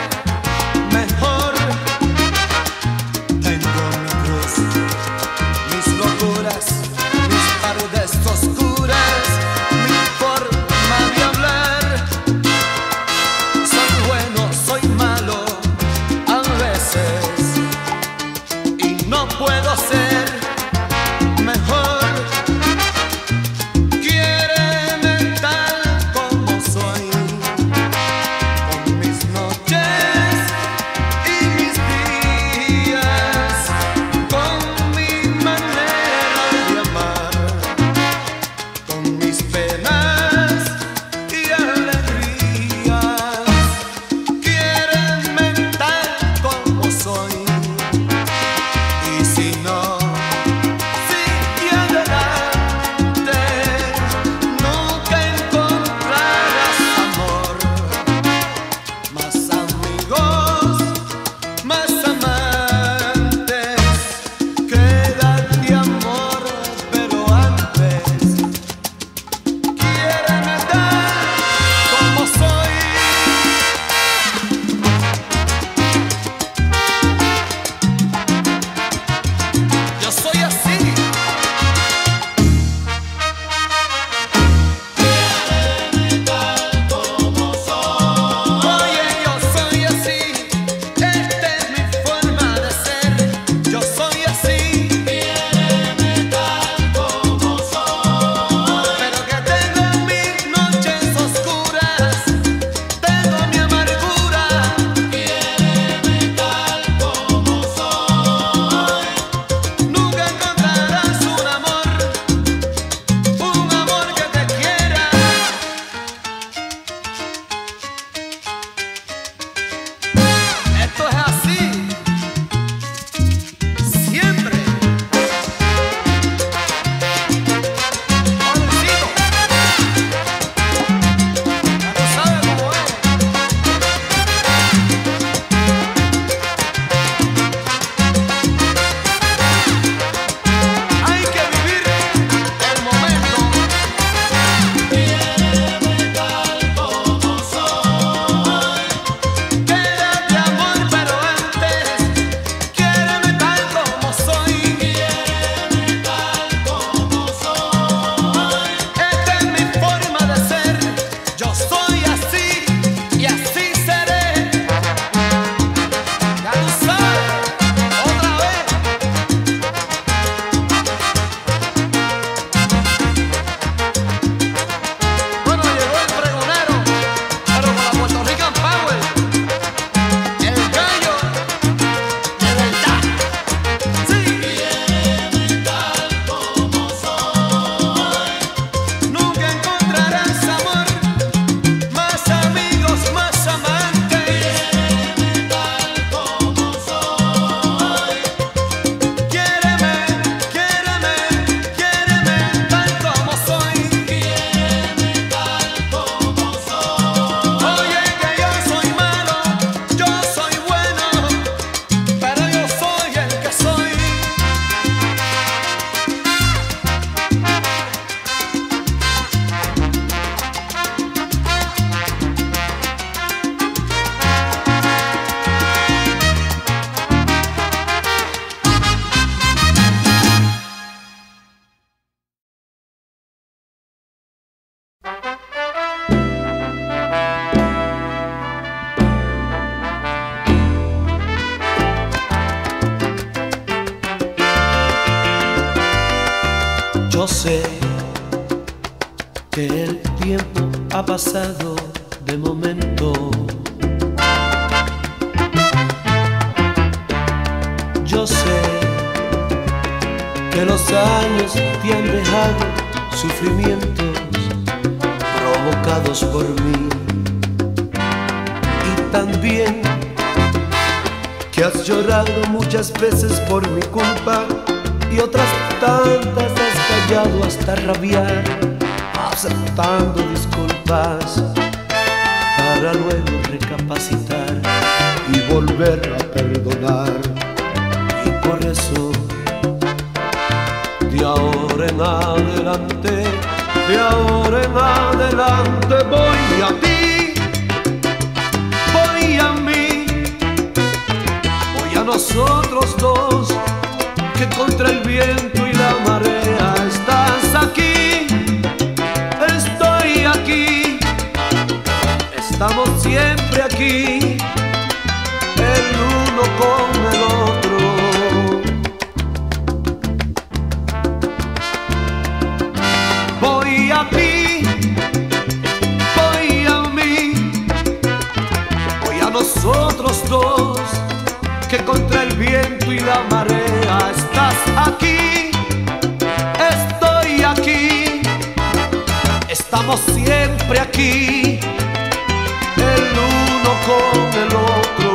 Yo sé que el tiempo ha pasado de momento. Yo sé que los años te han dejado sufrimientos provocados por mí, y también que has llorado muchas veces por mi culpa y otras tantas has callado hasta rabiar, aceptando disculpas para luego recapacitar y volver a perdonar. Y por eso de ahora en adelante voy a ti, voy a mí, voy a nosotros dos, que contra el viento y la marea estás aquí, estoy aquí, estamos siempre aquí, el uno con el otro. Voy a ti, voy a mí, voy a nosotros dos, que contra el viento y la marea estás aquí, estoy aquí, estamos siempre aquí, el uno con el otro.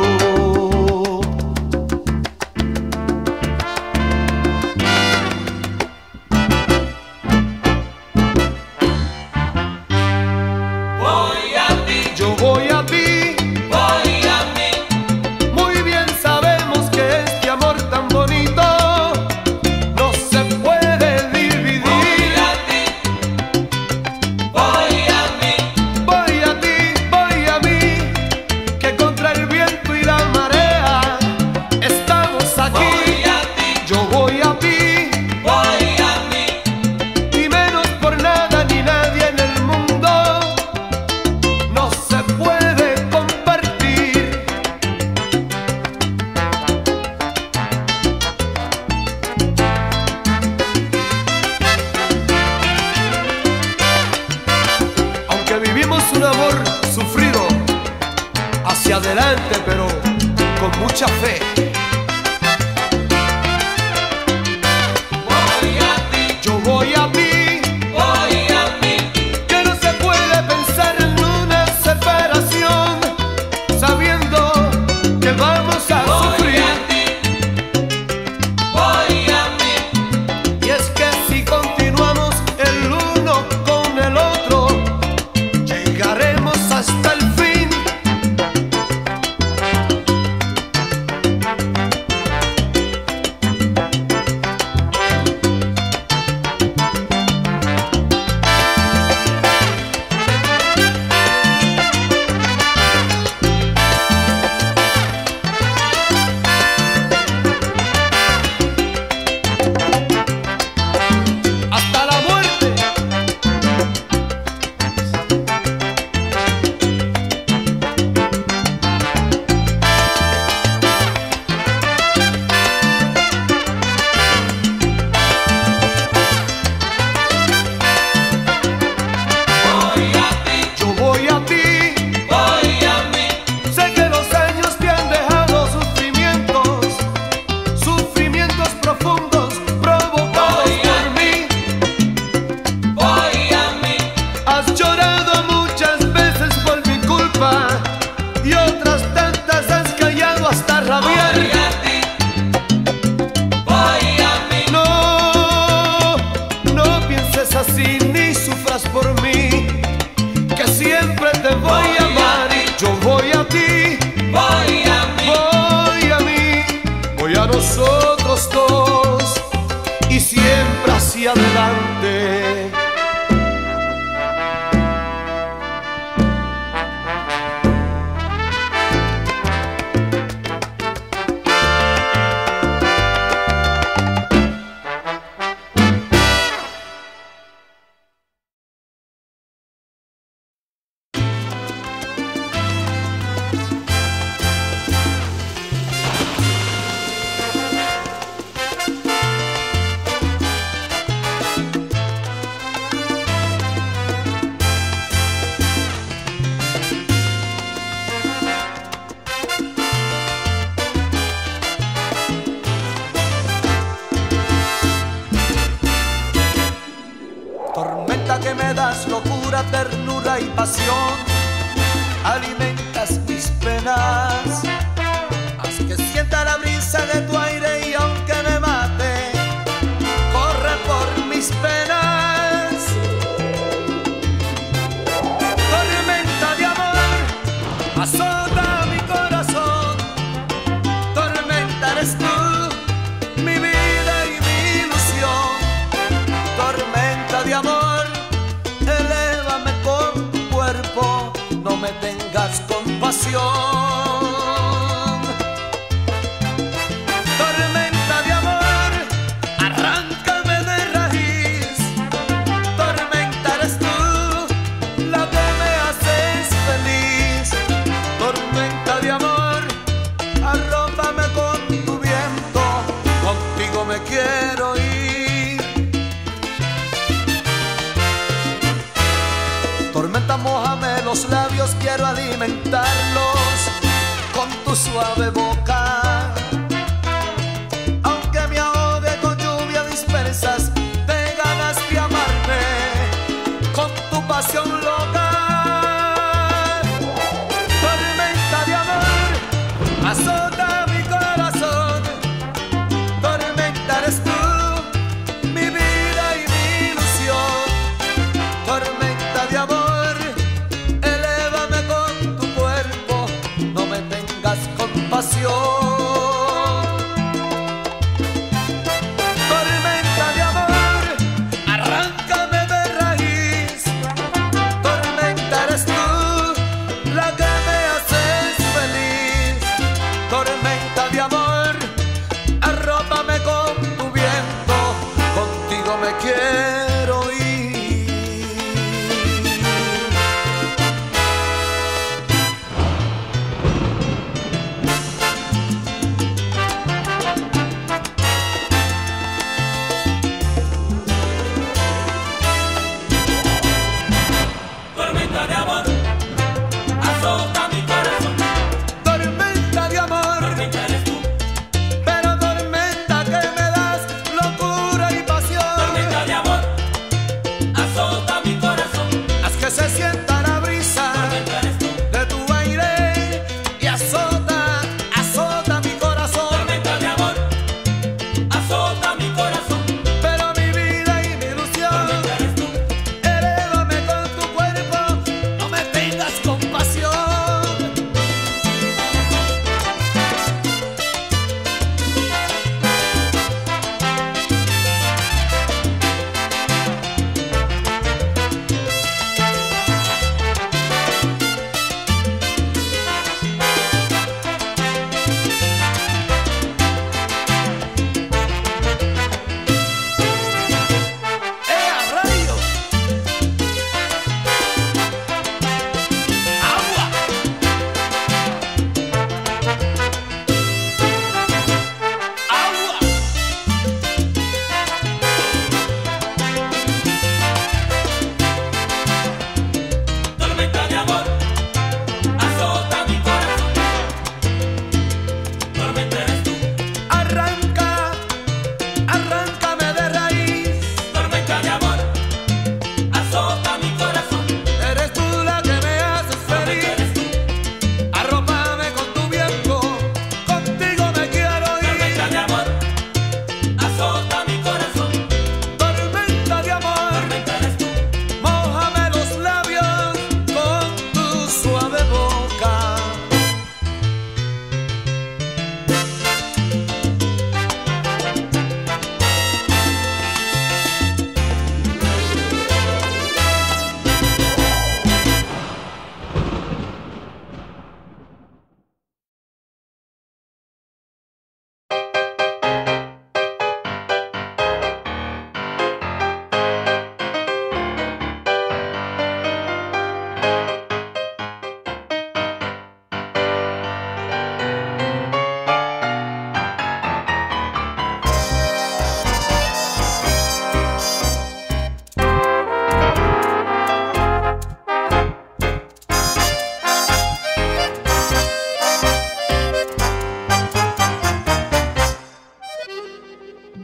Voy a ti, Yo voy a ti, voy a mí, muy bien sabemos que este amor tan bonito no se puede dividir. voy a ti, voy a mí, Voy a ti, voy a mí, que contra el viento y la marea estamos aquí. voy a ti, Yo voy a ti, voy a mí, y menos por nada ni nadie en el mundo no se puede compartir. Aunque vivimos un amor sufrido, hacia adelante pero con mucha fe. voy a ti, Yo voy a ti, voy a mí, que no se puede pensar en una separación sabiendo que vamos a voy sufrir. a ti, voy a mí, Y es que si continuamos el uno con el otro, llegaremos hasta el fin. Hasta la muerte. voy a ti, Yo voy a ti, voy a mí, sé que los años te han dejado sufrimientos, sufrimientos profundos provocados Voy a por mí. voy a mí, Has llorado muchas veces por mi culpa y otras tantas has callado hasta rabiar. voy a ti, voy a mí, No, no pienses así ni sufras por mí, que siempre te voy a amar. Yo voy a ti, voy a mí, voy a mí, voy a nosotros dos y siempre hacia adelante. pura ternura y pasión, alimentas mis penas. Haz que sienta la brisa de tu aire y aunque me mate, corre por mis penas. Tormenta de amor, azota mi corazón. Tormenta eres tú, mi vida y mi ilusión. Tormenta de amor, elévame con tu cuerpo, no me tengas compasión. Tormenta de amor, arráncame de raíz. Tormenta eres tú, la que me haces feliz. Tormenta de amor, arrópame con tu viento, contigo me quiero ir. Tormenta, mójame los labios, quiero alimentarlos con tu suave boca. Aunque me ahogue con lluvia dispersas, te ganas de amarme con tu pasión loca. Tormenta de amor, azota mi corazón. Tormenta eres tú, mi vida y mi ilusión. Tormenta de amor, elévame con tu cuerpo, no me tengas compasión. Tormenta de amor, arráncame de raíz. Tormenta eres tú, la que me haces feliz. Tormenta de amor, arrópame con tu viento, contigo me quiero ir. Tormenta de amor, azota mi corazón. Tormenta de amor, Tormenta eres tú, pero tormenta que me das locura y pasión. tormenta de amor, azota mi corazón. Haz que se sienta la brisa Tormenta eres tú, de tu aire y azota, azota mi corazón. tormenta de amor, azota mi corazón. Pero mi vida y mi ilusión, Tormenta eres tú, elévame con tu cuerpo, no me tengas compasión. ¡A rayos! ¡Agua! ¡Agua! tormenta de amor, azota mi corazón. Tormenta eres tú, Arráncame de raíz. tormenta de amor, azota mi corazón. Eres tú la que me haces Tormenta feliz. eres tú, Arrópame con tu viento, contigo me quiero tormenta ir. de amor, azota mi corazón. Tormenta de amor, Tormenta eres tú, mójame los labios con tu suave boca.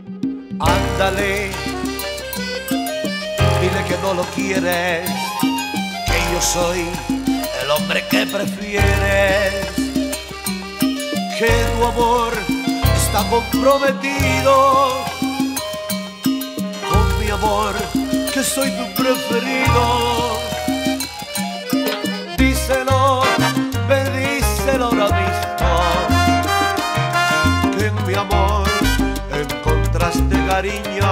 Ándale, dile que no lo quieres, yo soy el hombre que prefieres, que tu amor está comprometido con mi amor, que soy tu preferido. Díselo, ve, díselo ahora mismo, que en mi amor encontraste cariño,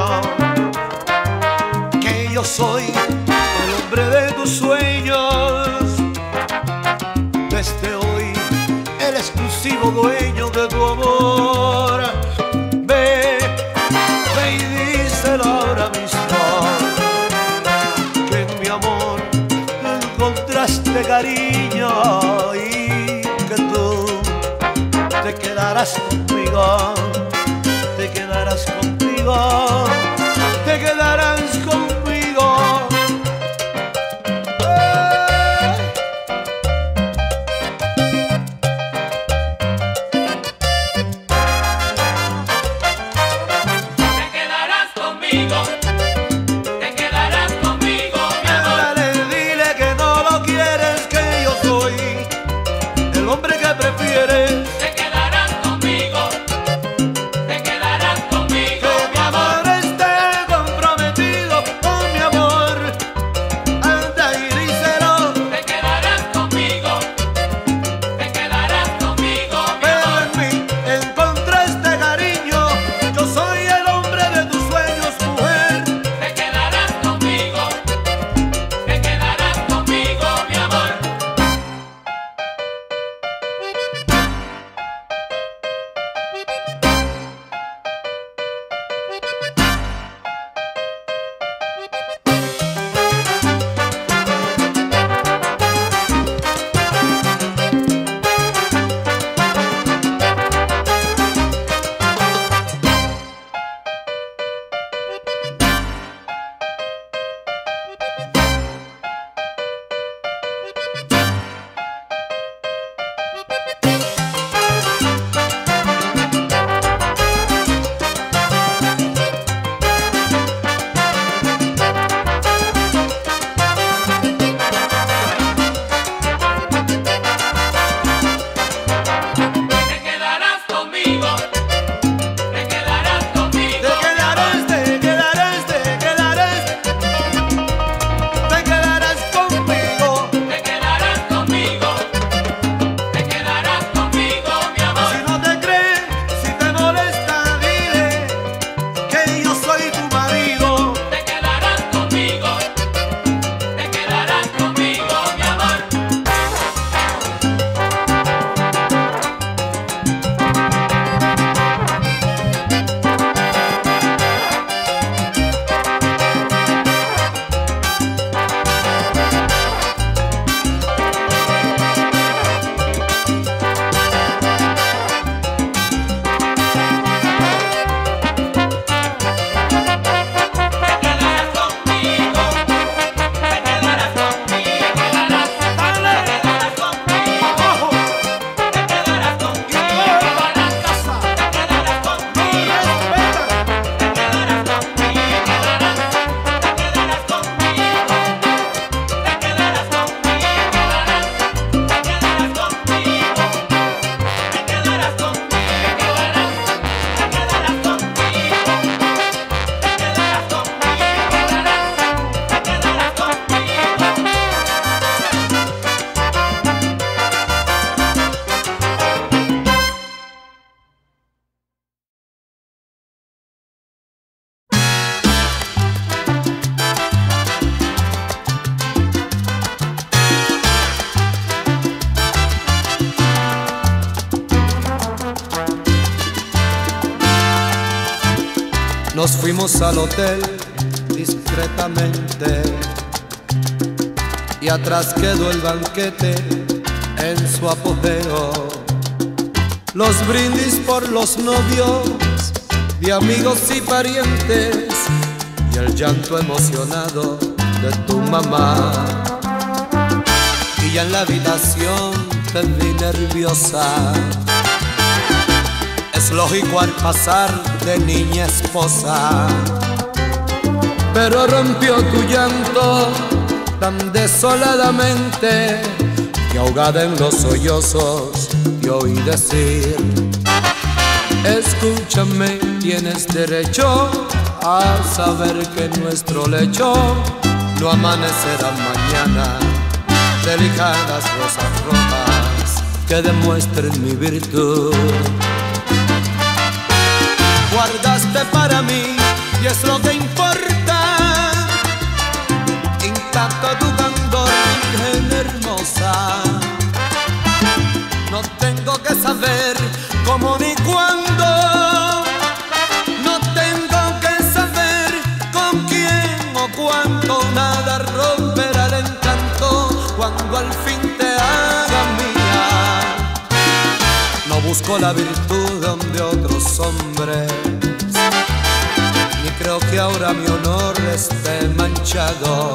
que yo soy el hombre de tus sueños, desde hoy el exclusivo dueño de tu amor. Ve, ve y díselo ahora mismo, que en mi amor encontraste cariño y que tú te quedarás conmigo, te quedarás conmigo, te quedarás conmigo. Nos fuimos al hotel discretamente y atrás quedó el banquete en su apogeo. Los brindis por los novios de amigos y parientes y el llanto emocionado de tu mamá. Y ya en la habitación te vi nerviosa. Es lógico al pasar de niña a esposa, pero rompió tu llanto tan desoladamente que ahogada en los sollozos te oí decir: escúchame, tienes derecho a saber que en nuestro lecho no amanecerá mañana delicadas rosas rojas que demuestren mi virtud. Guardaste para mí y es lo que importa, intacto tu candor, virgen hermosa. No tengo que saber cómo ni cuándo, no tengo que saber con quién o cuánto, nada romperá el encanto cuando al fin te haga mía. No busco la virtud donde otros hombres, ni creo que ahora mi honor esté manchado.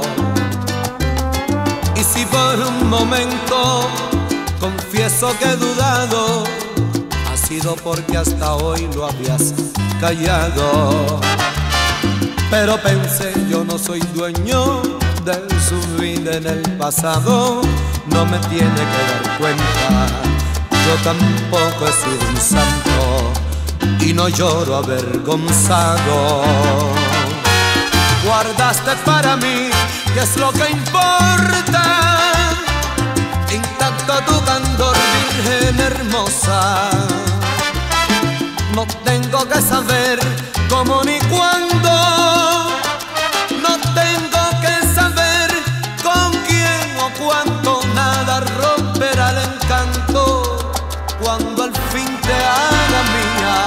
Y si por un momento confieso que he dudado, ha sido porque hasta hoy lo habías callado. Pero pensé, yo no soy dueño de su vida en el pasado, no me tiene que dar cuenta. Yo tampoco he sido un santo y no lloro avergonzado. Guardaste para mí, que es lo que importa, intacto tu candor, virgen hermosa. No tengo que saber cómo ni cuándo, no tengo que saber con quién o cuánto, nada romperá el encanto cuando al fin te haga mía.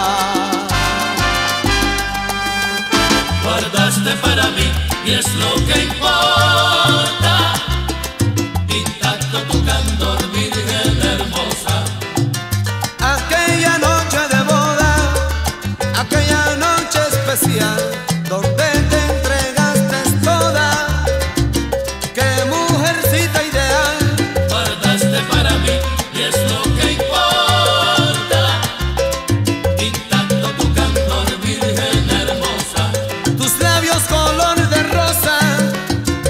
Guardaste para mí y es lo que importa, intacto tu candor, virgen hermosa. Aquella noche de boda, aquella noche especial, donde te entregaste toda, qué mujercita ideal. Guardaste para mí y es lo que importa, intacto tu candor, virgen hermosa. Tus labios color de rosa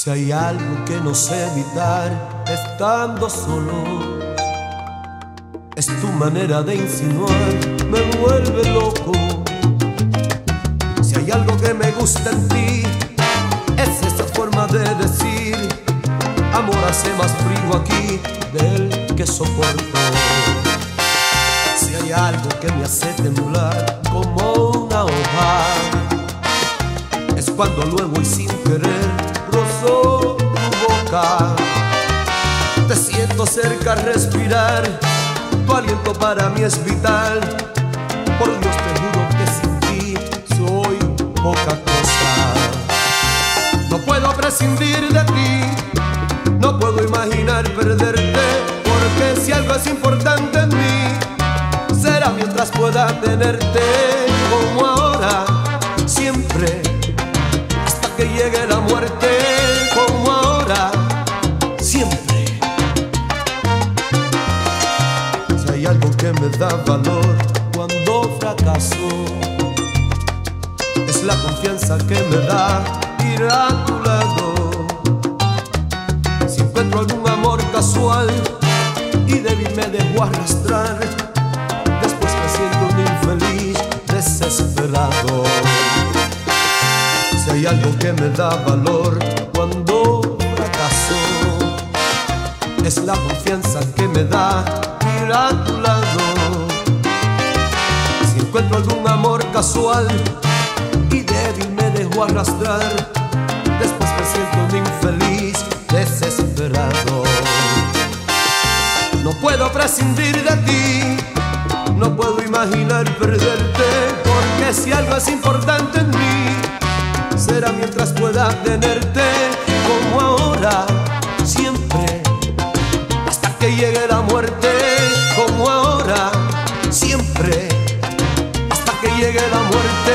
Si hay algo que no sé evitar estando solo, es tu manera de insinuar, me vuelve loco. Si hay algo que me gusta en ti, es esa forma de decir: amor, hace más frío aquí del que soporto. Si hay algo que me hace temblar como una hoja, es cuando luego y sin querer rozo tu boca. Te siento cerca, respirar, tu aliento para mí es vital. Por Dios te juro que sin ti soy poca cosa. No puedo prescindir de ti, no puedo imaginar perderte, porque si algo es importante en mí, será mientras pueda tenerte, como ahora, siempre, hasta que llegue la muerte, como ahora, siempre. Si hay algo que me da valor cuando fracaso, es la confianza que me da ir a tu lado. Si encuentro algún amor casual y débil me dejo arrastrar, después me siento un infeliz desesperado. Si hay algo que me da valor cuando fracaso, es la confianza que me da ir a tu lado. Si encuentro algún amor casual y débil me dejo arrastrar, después me siento un infeliz desesperado. No puedo prescindir de ti, no puedo imaginar perderte, porque si algo es importante en mí, será mientras pueda tenerte, como ahora, siempre, hasta que llegue la muerte, como ahora, siempre, hasta que llegue la muerte.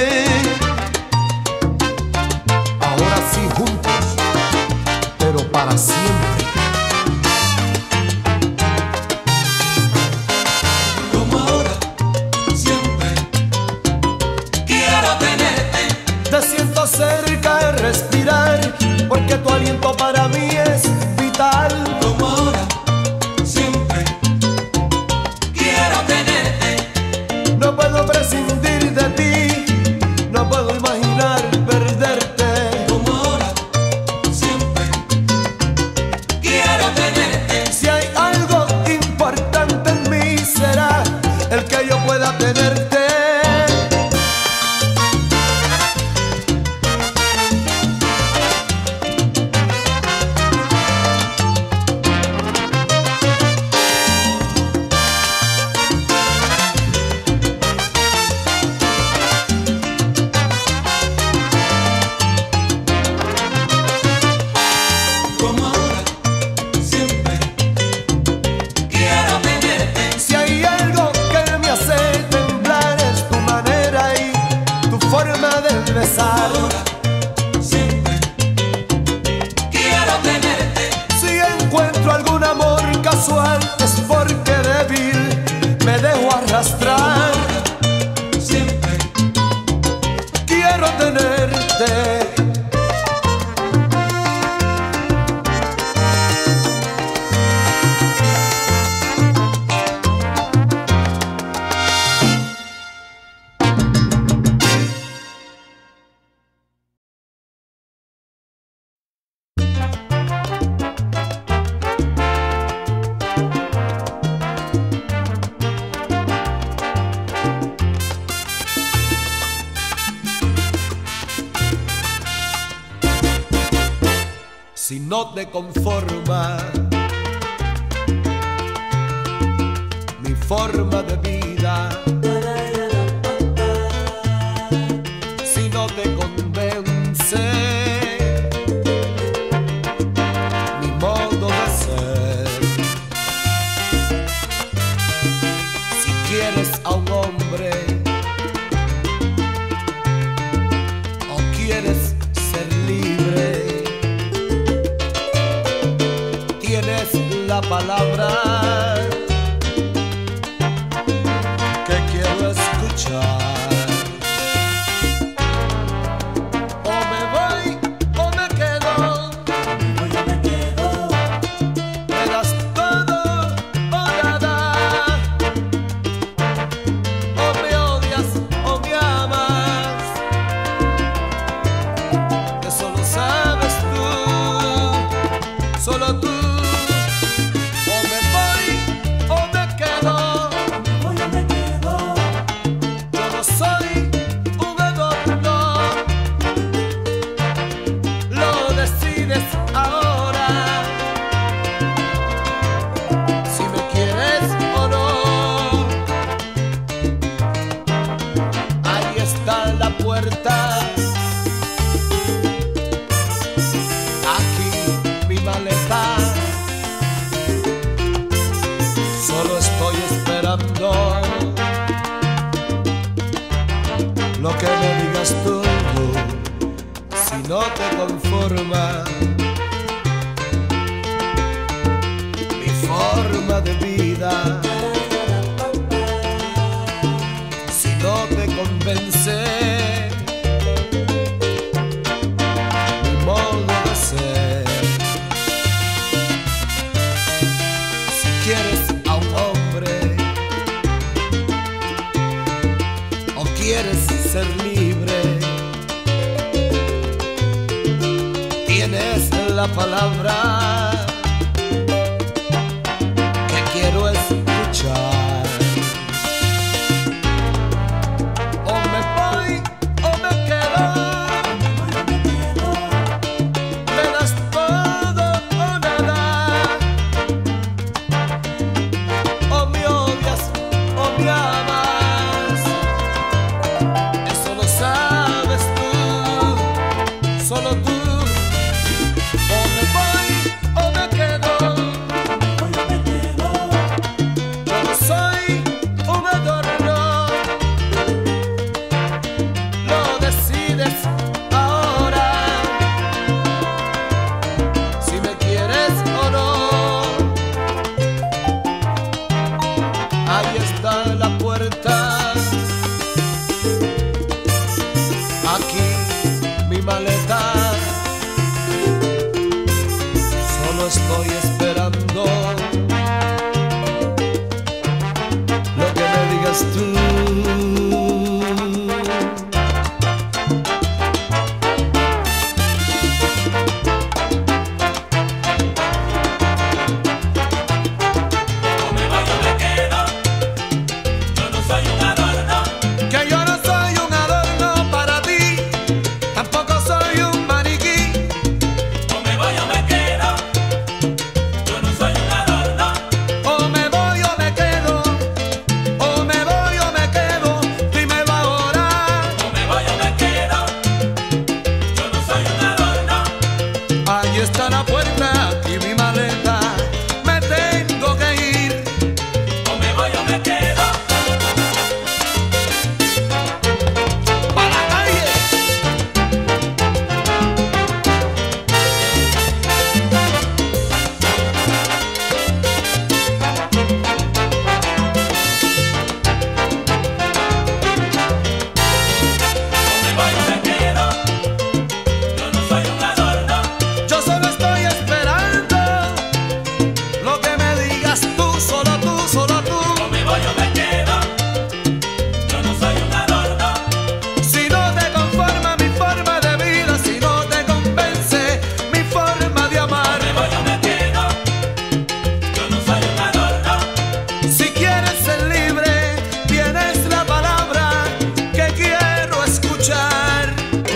Ahora sí juntos, pero para siempre. Como ahora, siempre quiero tenerte. Te siento cerca de respirar, porque tu aliento para mí es vital. Como ahora, siempre quiero tenerte. No puedo prescindir de ti, no puedo imaginar perderte. Como ahora, siempre quiero tenerte. Si hay algo importante en mí, será el que yo pueda tenerte. Como ahora, siempre quiero tenerte. Si hay algo que me hace temblar, es tu manera y tu forma de besar. Ahora, siempre quiero tenerte. Si encuentro algún amor casual, es porque débil me dejo arrastrar. Siempre Quiero tenerte. Si no te conforma mi forma de vida, si no te convence mi modo de ser, si quieres a un hombre o quieres ser libre, tienes la palabra que quiero escuchar. O me voy o me quedo, solo tú. O me voy o me quedo. Voy o me quedo. Yo no soy un adorno. Lo decides ahora. Si me quieres o no. Ahí está la puerta. Aquí mi maleta. Solo estoy esperando lo que me digas tú. Si no te conforma mi forma de vida, si no te convence mi modo de ser, si quieres a un hombre o quieres ser libre, tienes la palabra que quiero escuchar. O me voy o me quedo. Me das todo o nada. O me odias o me amas. Eso lo sabes tú, solo tú. O me voy o me quedo. Yo no soy un adorno. Lo decides ahora. Si me quieres o no. Ahí está la puerta. Aquí mi maleta. Solo estoy esperando lo que me digas tú. O me voy o me quedo. Yo no soy un adorno. Que yo no soy un adorno para ti, tampoco soy un maniquí. O me voy o me quedo. Yo no soy un adorno. O me voy o me quedo. O me voy o me quedo. Dime va ahora. O me voy o me quedo. Yo no soy un adorno. Ahí está la puerta, aquí mi maleta. Me tengo que ir. O me voy o me quedo. ¡Pa' la calle! O me voy o me quedo. Yo no soy un adorno. Yo solo estoy esperando lo que me digas tú, solo tú, solo tú. O me voy o me quedo. Yo no soy un adorno. Si no te conforma mi forma de vida, si no te convence mi forma de O amar, me voy o me quedo. Yo no soy un adorno. si quieres ser libre, tienes la palabra que quiero escuchar.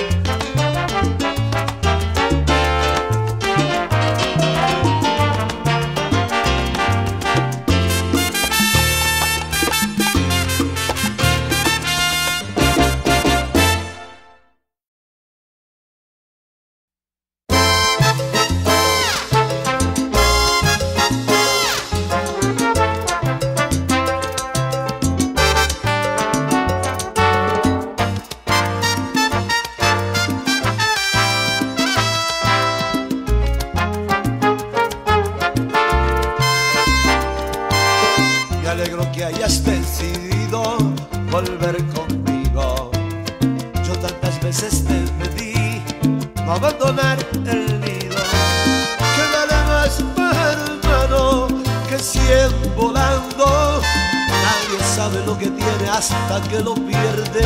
Me alegro que hayas decidido volver conmigo. Yo tantas veces te pedí no abandonar el nido. Que vale más, hermano, que 100 volando. Nadie sabe lo que tiene hasta que lo pierde.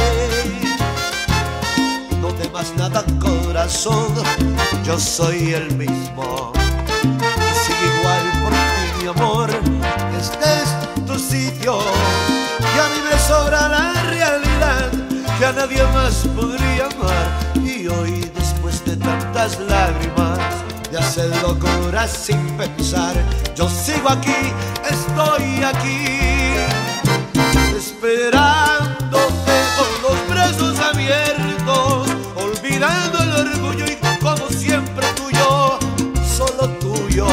No temas nada, corazón, yo soy el mismo. nadie más podría amar. Y hoy, después de tantas lágrimas, de hacer locuras sin pensar, yo sigo aquí, estoy aquí, esperándote con los brazos abiertos, olvidando el orgullo y como siempre tuyo, solo tuyo,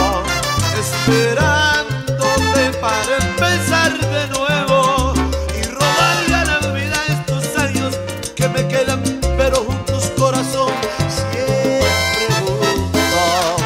esperándote para empezar de nuevo y robarle a la vida estos años que me quedan, pero juntos, corazón, siempre juntos.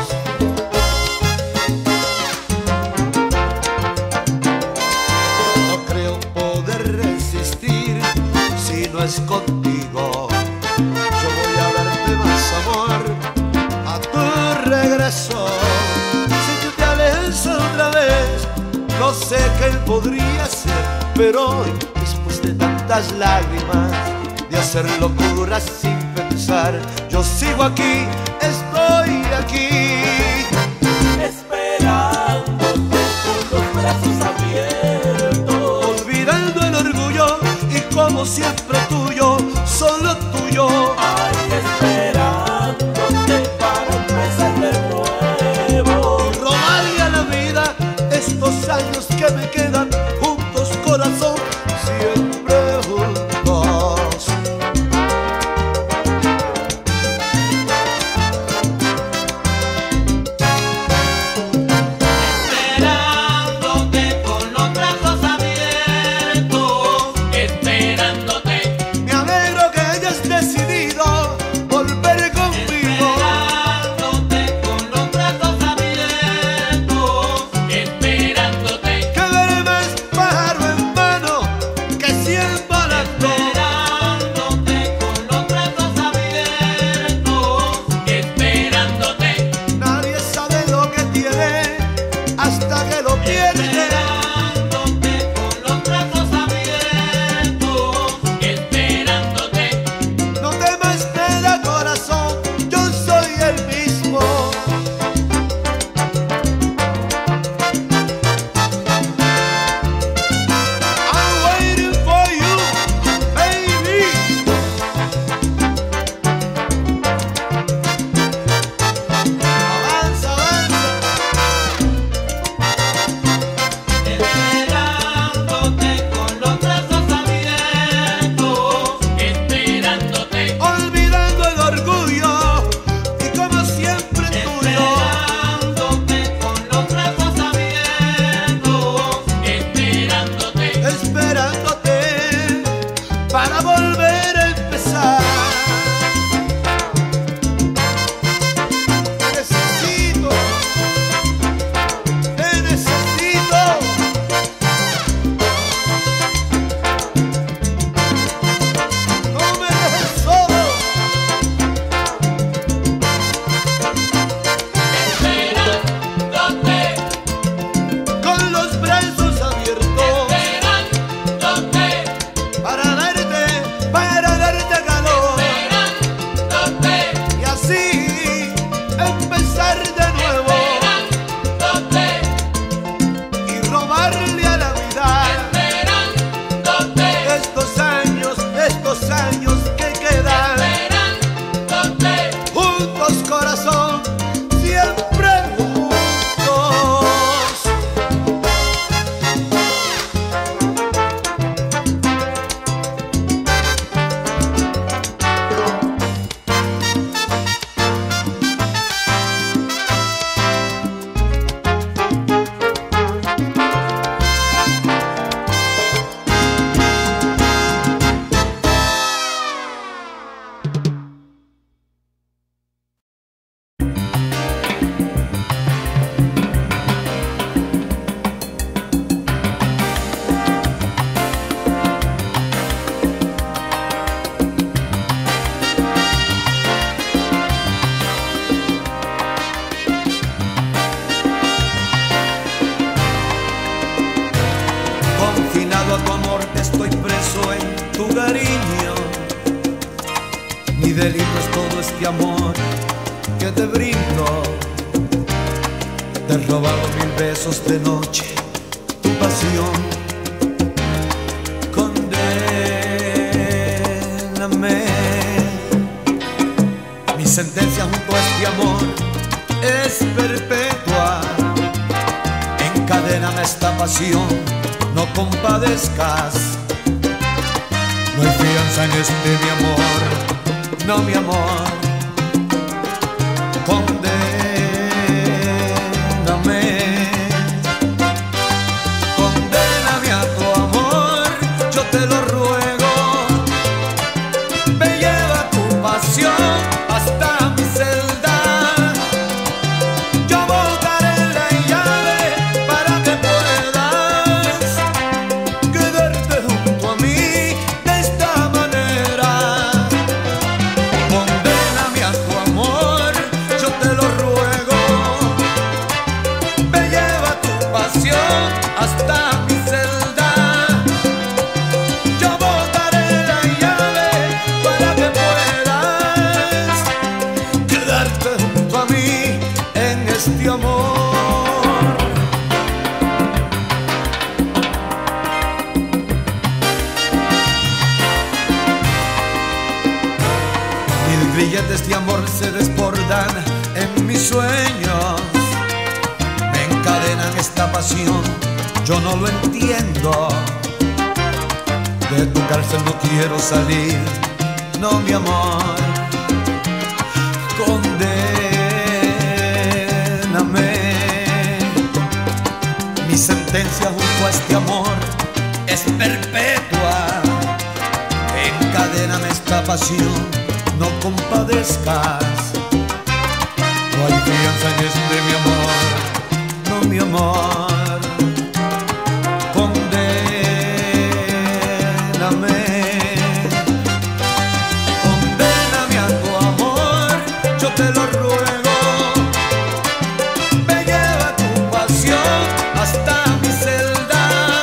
No creo poder resistir si no es contigo. Yo voy a darte más amor a tu regreso. Si tú te alejas otra vez, no sé qué podría ser, pero hoy, después de tantas lágrimas, de hacer locuras sin pensar, yo sigo aquí, estoy aquí, esperándote con los brazos abiertos, olvidando el orgullo y como siempre tuyo, solo tuyo. ay, esperándote para empezar de nuevo Y robarle a la vida estos años que me quedan juntos, corazón, siempre juntos. esperándote con los brazos abiertos, esperándote, Me alegro que hayas decidido volver conmigo. esperándote con los brazos abiertos, esperándote, Que veré más pájaro en mano que 100 volando. esperándote con los brazos abiertos, esperándote, Nadie sabe lo que tiene hasta que lo pierde. esperándote con los brazos abiertos, esperándote. No temas nada, corazón, yo soy el mismo. I'm waiting for you, baby. Avanza, avanza. Esperándote con los brazos abiertos, esperándote, Olvidando el orgullo y como siempre tuyo. esperándote con los brazos abiertos, esperándote, Esperándote para volver a empezar. Te necesito. No me dejes solo. esperándote, Con los brazos abiertos esperándote, para darte calor esperándote, y así empezar de nuevo esperándote, y robarle a la vida esperándote, estos años que quedan esperándote. juntos, corazón, siempre juntos. Confinado a tu amor, estoy preso en tu cariño. Mi delito es todo este amor que te brindo. Te he robado 1000 besos de noche, tu pasión. Condéname sentencia junto a este amor es perpetua. Encadéname esta pasión, no compadezcas. No hay fianza en este mi amor, no mi amor. Condéname, condéname a tu amor, yo te lo ruego. Me lleva tu pasión hasta mi celda. Yo botaré la llave para que puedas quedarte junto a mí de esta manera. Condéname a tu amor, yo te lo ruego. Me lleva tu pasión hasta mi celda. Yo botaré la llave para que puedas quedarte junto a mí en este amor. Mil grilletes de amor se desbordan en mis sueños. Me encadenan esta pasión, yo no lo entiendo. De tu cárcel no quiero salir, no mi amor. Condéname. Mi sentencia junto a este amor es perpetua. Encadéname esta pasión, no compadezcas. No hay fianza en este mi amor, no mi amor. Condéname, condéname a tu amor, yo te lo ruego. Me lleva tu pasión hasta mi celda.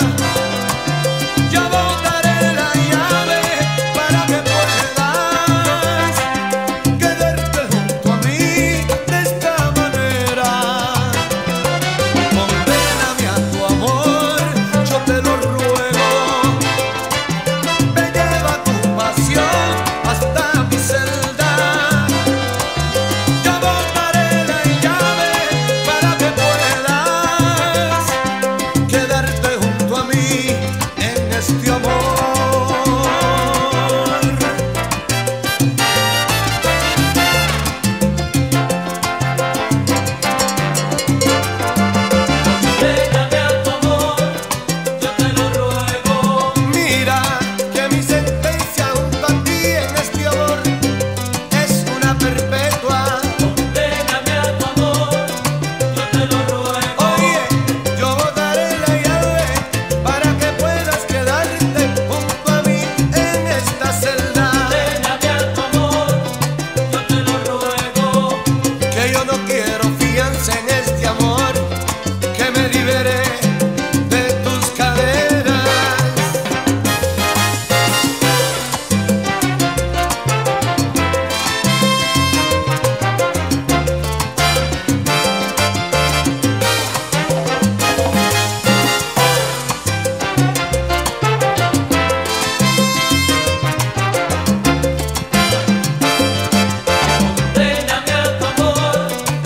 Yo botaré la llave para que puedas quedarte junto a mí de esta manera. Condéname a tu amor, yo te lo ruego. Me lleva tu pasión hasta mi celda. Yo botaré la llave para que puedas quedarte junto a mí en este amor. Déjame a tu amor, yo te lo ruego. Mira que mi sentencia junto a ti en este amor es una perpetua. Déjame a tu amor, yo te lo ruego. Oye, yo botaré la llave para que puedas quedarte junto a mí en esta celda. Déjame a tu amor, yo te lo ruego. Que yo no quiero fianza en este amor, que me libere de tus cadenas. Déjame a tu amor,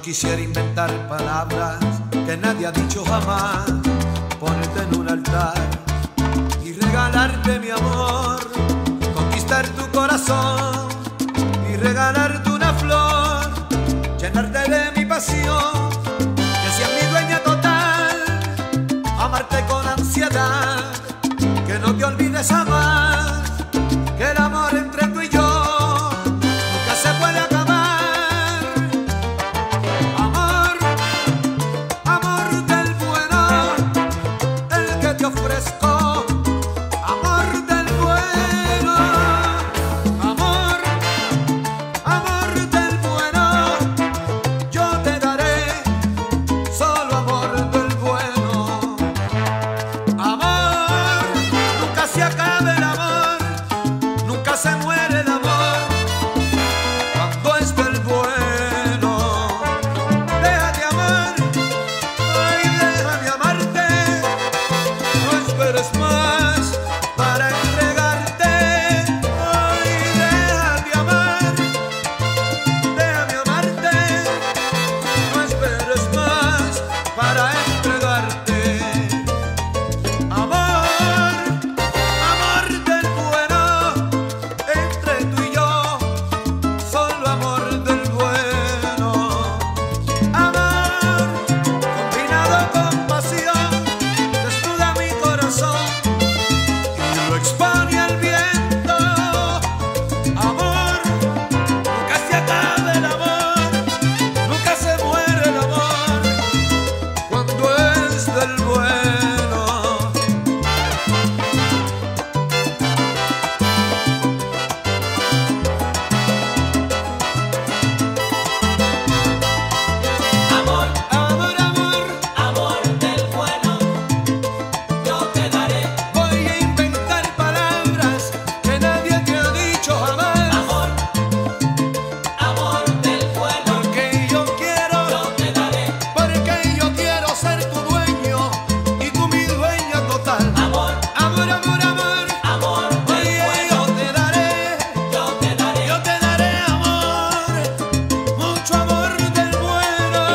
quisiera inventar palabras que nadie ha dicho jamás, ponerte en un altar y regalarte mi amor, conquistar tu corazón y regalarte una flor, llenarte de mi pasión, que seas mi dueña total, amarte con ansiedad, que no te olvides jamás, que el amor entre tú y yo nunca se puede acabar. Amor, amor del bueno, el que te ofrezco, amor del bueno, amor, amor del bueno, yo te daré solo amor del bueno. Amor, nunca se acabe el amor, nunca se muere el amor, cuando es del bueno. Déjate amar, ay, déjame amarte, no esperes más para entregarte. Ay, déjame amar, déjame amarte, no esperes más para entregarte. Amor, amor del bueno, entre tú y yo, solo amor del bueno. Amor, combinado con pasión, desnuda mi corazón y lo expone al viento. Amor, nunca se acabe el amor, nunca se muere el amor, cuando es del bueno. Amor, Amor, amor, amor del bueno, yo te daré. voy a inventar palabras que nadie te ha dicho jamás, Amor, amor del bueno, porque yo quiero, yo te daré. porque yo quiero ser tu dueño y tú mi dueña total. Amor, Amor, amor, amor, amor del oye, bueno, yo te daré, yo te daré. yo te daré amor, mucho amor del bueno.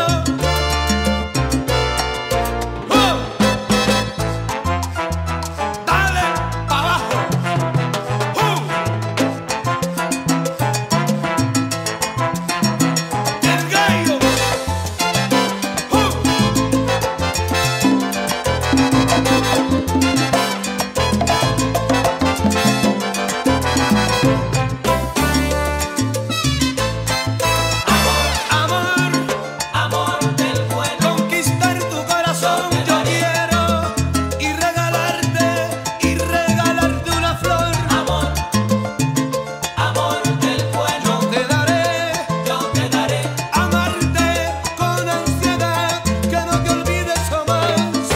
Dale pa' abajo. El gallo. Amor, Amor del bueno, conquistar tu corazón yo quiero y regalarte una flor. amor, amor del bueno, Te daré, yo te daré. amarte con ansiedad, que no te olvides jamás.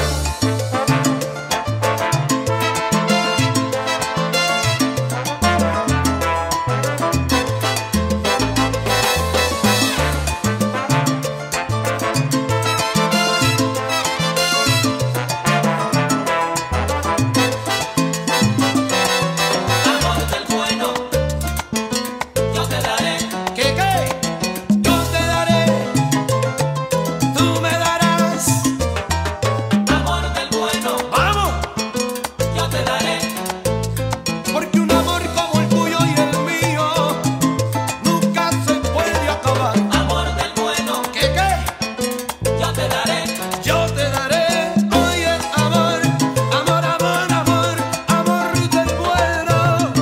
Amor del bueno, yo te daré. ¿Qué? Yo te daré, tú me darás. Amor del bueno, ¡Vamos! yo te daré. Porque un amor como el tuyo y el mío nunca se puede acabar. Amor del bueno, ¿Qué? yo te daré. Yo te daré, oye, amor, amor, amor, amor, amor del bueno.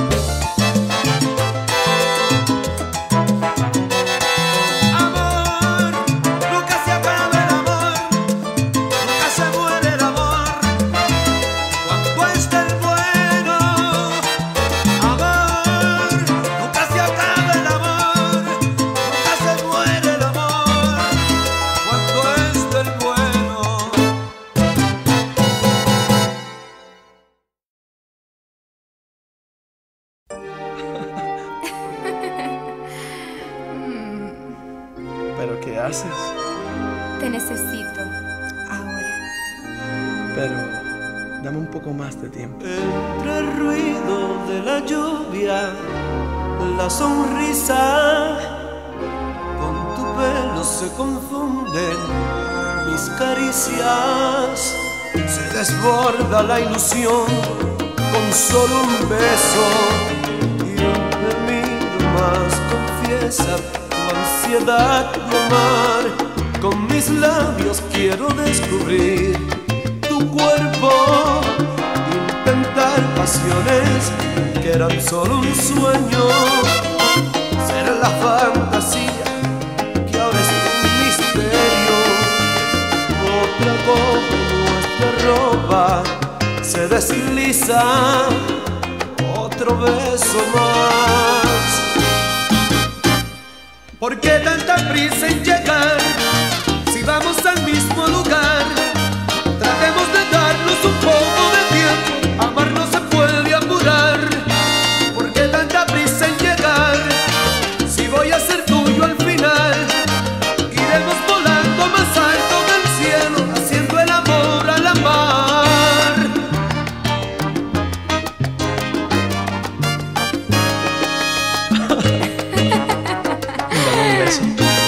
Amor, nunca se acaba el amor, nunca se muere el amor, cuando es del bueno. Amor, nunca se acaba el amor, nunca se muere el amor, cuando es del bueno. ¿Pero qué haces? Te necesito ahora. Pero dame un poco más de tiempo. Entre el ruido de la lluvia, la sonrisa con tu pelo labios se confunden, mis caricias, se desborda la ilusión con solo un beso y un gemido más. Confiesa tu ansiedad de amar. Con mis labios quiero descubrir tu cuerpo, intentar pasiones que eran solo un sueño. Será la fantasía que ahora es un misterio. Otra copa en nuestra ropa se desliza, otro beso más. ¿Por qué tanta prisa en llegar? Si vamos al mismo lugar, tratemos de darnos un poco de tiempo. Amar no se puede apurar. ¿Por qué tanta prisa en llegar? Si voy a ser tuyo al final, iremos volando más alto del cielo, haciendo el amor a la mar. Dame un beso.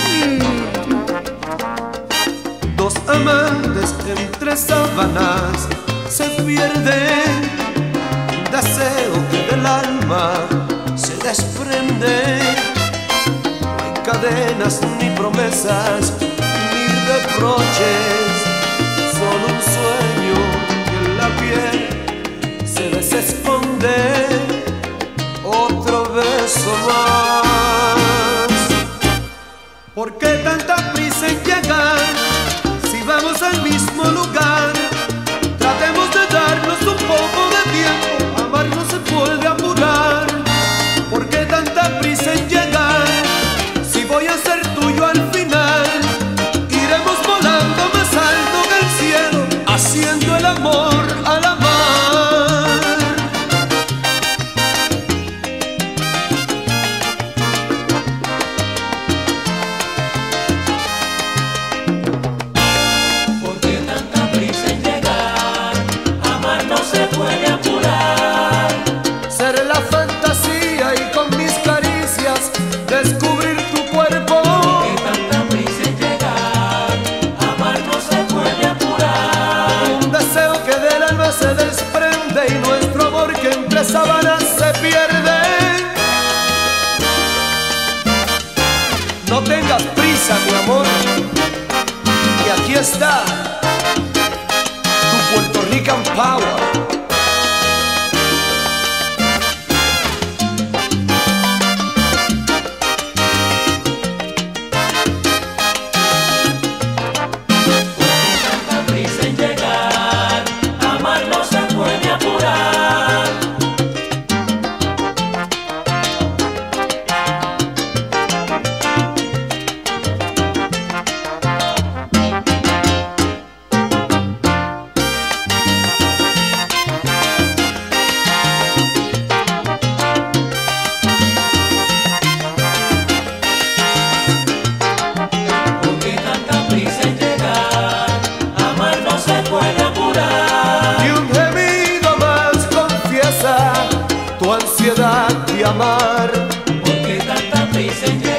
Dos amantes entre sábanas se pierden, un deseo que del alma se desprende. No hay cadenas ni promesas ni reproches, solo un sueño que en la piel se desesconde, otro beso más. ¿Por qué tanta prisa en llegar? Si vamos al mismo lugar, tratemos de darnos un poco de tiempo. Amar no se puede apurar. ¿Por qué tanta prisa en llegar? Si voy a ser tuyo al final, iremos volando más alto que el cielo, haciendo el amor a la mar. Seré la fantasía y con mis caricias descubrir tu cuerpo. ¿Por qué tanta prisa en llegar? Amar no se puede apurar. Un deseo que del alma se desprende y nuestro amor que entre sábanas se pierde. No tengas prisa, mi amor, que aquí está tu Puerto Rican Power. Tu ansiedad de amar. ¿Por qué tanta prisa en llegar?